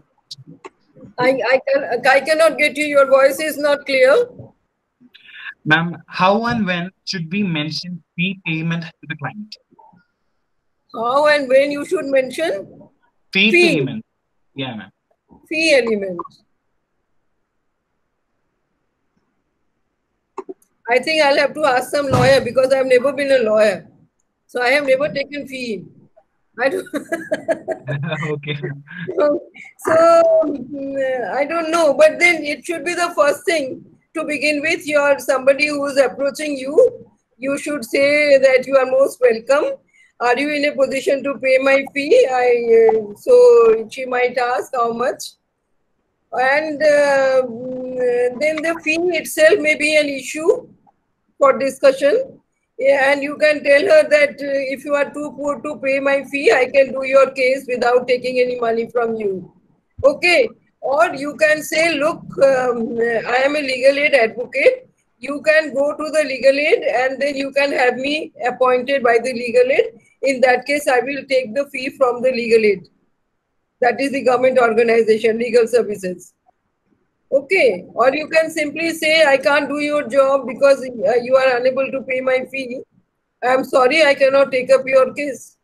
I cannot get you. Your voice is not clear. Ma'am, how and when should be mentioned fee payment to the client? How and when you should mention? Fee payment. Yeah, ma'am. Fee element. I think I'll have to ask some lawyer because I've never been a lawyer. So I have never taken fee. I don't Okay. So I don't know, but then it should be the first thing to begin with. You're somebody who's approaching you. You should say that you are most welcome. Are you in a position to pay my fee? So she might ask how much. And then the fee itself may be an issue for discussion. Yeah, and you can tell her that if you are too poor to pay my fee, I can do your case without taking any money from you. Okay. Or you can say, look, I am a legal aid advocate. You can go to the legal aid and then you can have me appointed by the legal aid. In that case, I will take the fee from the legal aid. That is the government organization, legal services. Okay. Or you can simply say, I can't do your job because you are unable to pay my fee. I'm sorry, I cannot take up your case.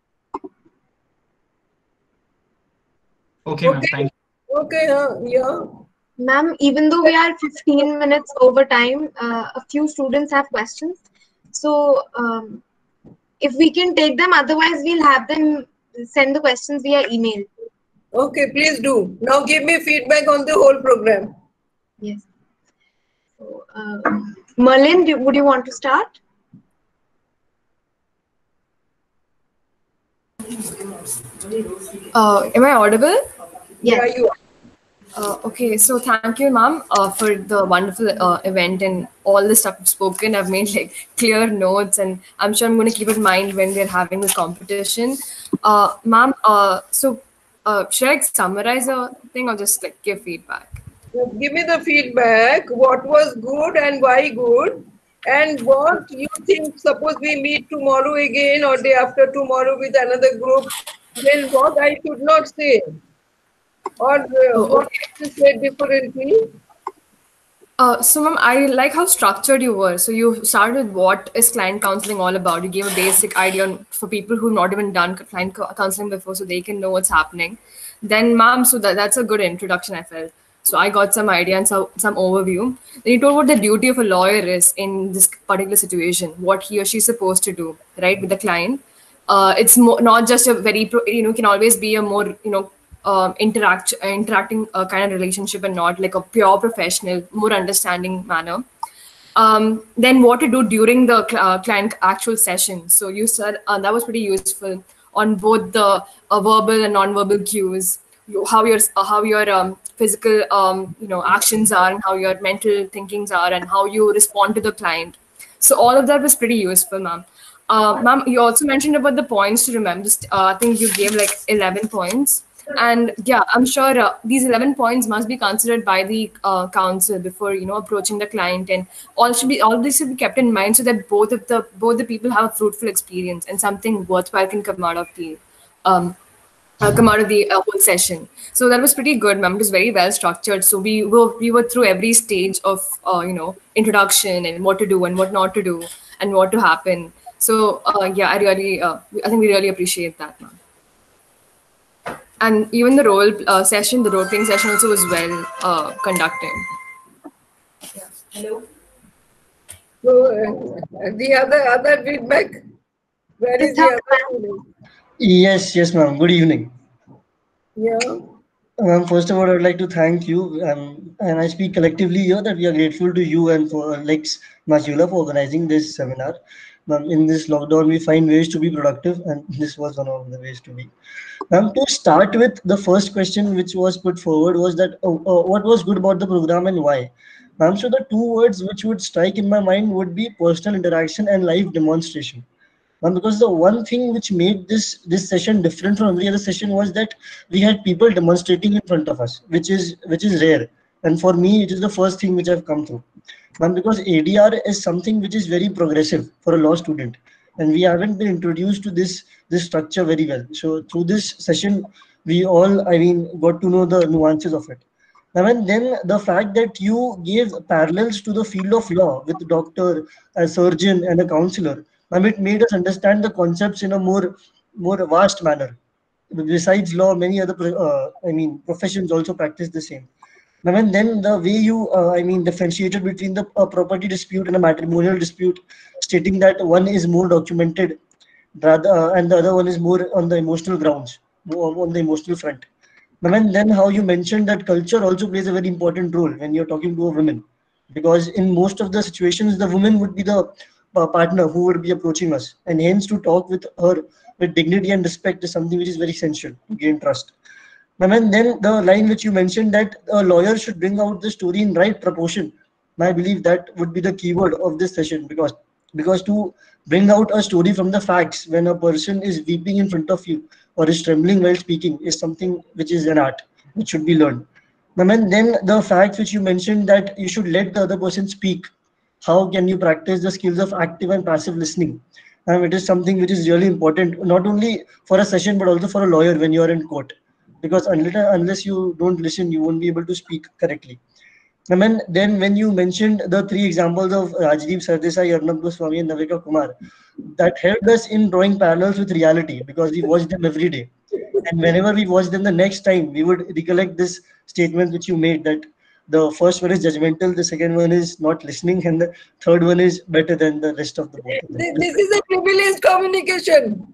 Okay, ma'am. Thank you. Okay, yeah. Ma'am, even though we are 15 minutes over time, a few students have questions. So if we can take them, otherwise we'll have them send the questions via email. Okay, please do. Now give me feedback on the whole program. Yes. So, Merlin, would you want to start? Am I audible? Yes. Yeah, you are. Okay, so thank you, ma'am, for the wonderful event and all the stuff you've spoken. I've made like clear notes, and I'm sure I'm going to keep it in mind when we're having this competition. Ma'am, should I summarize a thing or just like give feedback? Give me the feedback. What was good and why good? And what you think, suppose we meet tomorrow again or day after tomorrow with another group, then what I should not say? Or what to say differently? So, ma'am, I like how structured you were. So you started with what is client counseling all about. You gave a basic idea for people who've not even done client counseling before, so they can know what's happening. Then, ma'am, so that's a good introduction, I felt. So I got some idea and some overview. Then you told what the duty of a lawyer is in this particular situation, what he or she is supposed to do, right, with the client. It's not just a very, can always be a more, interacting kind of relationship and not like a pure professional, more understanding manner. Then what to do during the client actual session. So you said that was pretty useful on both the verbal and non-verbal cues, how your physical actions are and how your mental thinkings are and how you respond to the client. So all of that was pretty useful, ma'am. Ma'am, you also mentioned about the points to remember. I think you gave like 11 points. And yeah, I'm sure these 11 points must be considered by the counsel before approaching the client, and all this should be kept in mind so that both the people have a fruitful experience and something worthwhile can come out of the whole session. So that was pretty good, ma'am. It was very well structured. So we were through every stage of introduction and what to do and what not to do and what to happen. So yeah, I think we really appreciate that, ma'am. And even the role playing session also was well conducted. Yeah. Hello. So the other feedback. Where is the other? Yes, ma'am. Good evening. Yeah. First of all, I would like to thank you, and I speak collectively here that we are grateful to you and for Lex Macula for organizing this seminar. In this lockdown, we find ways to be productive, and this was one of the ways to be. To start with, the first question which was put forward was that what was good about the program and why? So the two words which would strike in my mind would be personal interaction and live demonstration. Because the one thing which made this session different from every other session was that we had people demonstrating in front of us, which is rare. And for me, it is the first thing which I've come through. Because ADR is something which is very progressive for a law student, and we haven't been introduced to this structure very well. So through this session, we all, got to know the nuances of it. And then the fact that you gave parallels to the field of law with a doctor, a surgeon, and a counselor, it made us understand the concepts in a more vast manner. Besides law, many other professions also practice the same. And then the way you, differentiated between the property dispute and a matrimonial dispute, stating that one is more documented, rather, and the other one is more on the emotional grounds, more on the emotional front. And then how you mentioned that culture also plays a very important role when you're talking to a woman, because in most of the situations, the woman would be the partner who would be approaching us, and hence to talk with her with dignity and respect is something which is very essential to gain trust. And then the line which you mentioned that a lawyer should bring out the story in right proportion. I believe that would be the keyword of this session, because to bring out a story from the facts when a person is weeping in front of you or is trembling while speaking is something which is an art which should be learned. And then the fact which you mentioned that you should let the other person speak. How can you practice the skills of active and passive listening? It is something which is really important, not only for a session but also for a lawyer when you are in court, because unless you don't listen, you won't be able to speak correctly. Then when you mentioned the three examples of Rajdeep Sardesai, Arnab Goswami, and Navika Kumar, that helped us in drawing parallels with reality because we watch them every day. And whenever we watch them the next time, we would recollect this statement which you made, that the first one is judgmental, the second one is not listening, and the third one is better than the rest of the both of them. This is a privileged communication.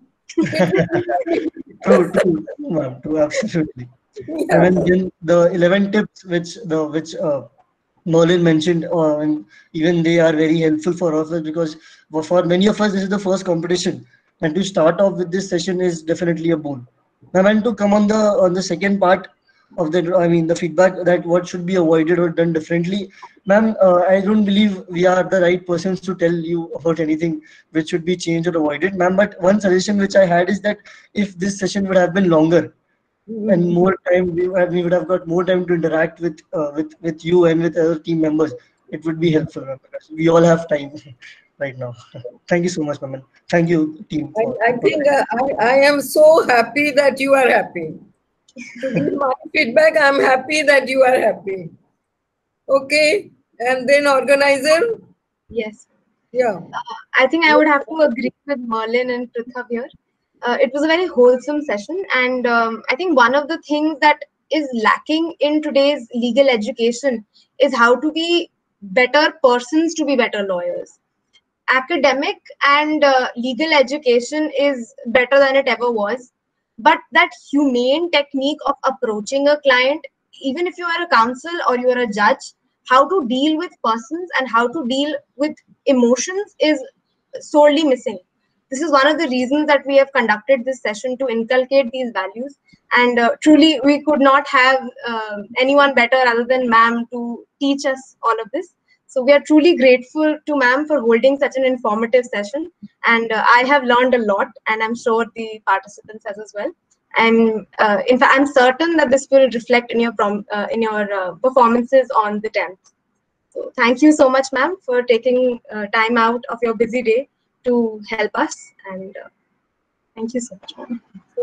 True, ma'am, true, absolutely. Yeah. And then the 11 tips which Merlin mentioned, and even they are very helpful for us, because for many of us this is the first competition, and to start off with this session is definitely a boon. And to come on the second part of the feedback, that what should be avoided or done differently, ma'am, I don't believe we are the right persons to tell you about anything which should be changed or avoided, ma'am. But one suggestion which I had is that if this session would have been longer and more time, we would have got more time to interact with you and with other team members, it would be helpful, ma'am, because we all have time right now. Thank you so much, ma'am. Thank you, team. I think I am so happy that you are happy. To give my feedback, I'm happy that you are happy. Okay, and then organizer? Yes. Yeah. I think I would have to agree with Merlin and Prithav here. It was a very wholesome session, and I think one of the things that is lacking in today's legal education is how to be better persons to be better lawyers. Academic and legal education is better than it ever was, but that humane technique of approaching a client, even if you are a counsel or you are a judge, how to deal with persons and how to deal with emotions is sorely missing. This is one of the reasons that we have conducted this session, to inculcate these values. And truly, we could not have anyone better other than ma'am to teach us all of this. So we are truly grateful to ma'am for holding such an informative session. And I have learned a lot, and I'm sure the participants has as well. And in fact, I'm certain that this will reflect in your performances on the 10th. So thank you so much, ma'am, for taking time out of your busy day to help us. And thank you so much, ma'am.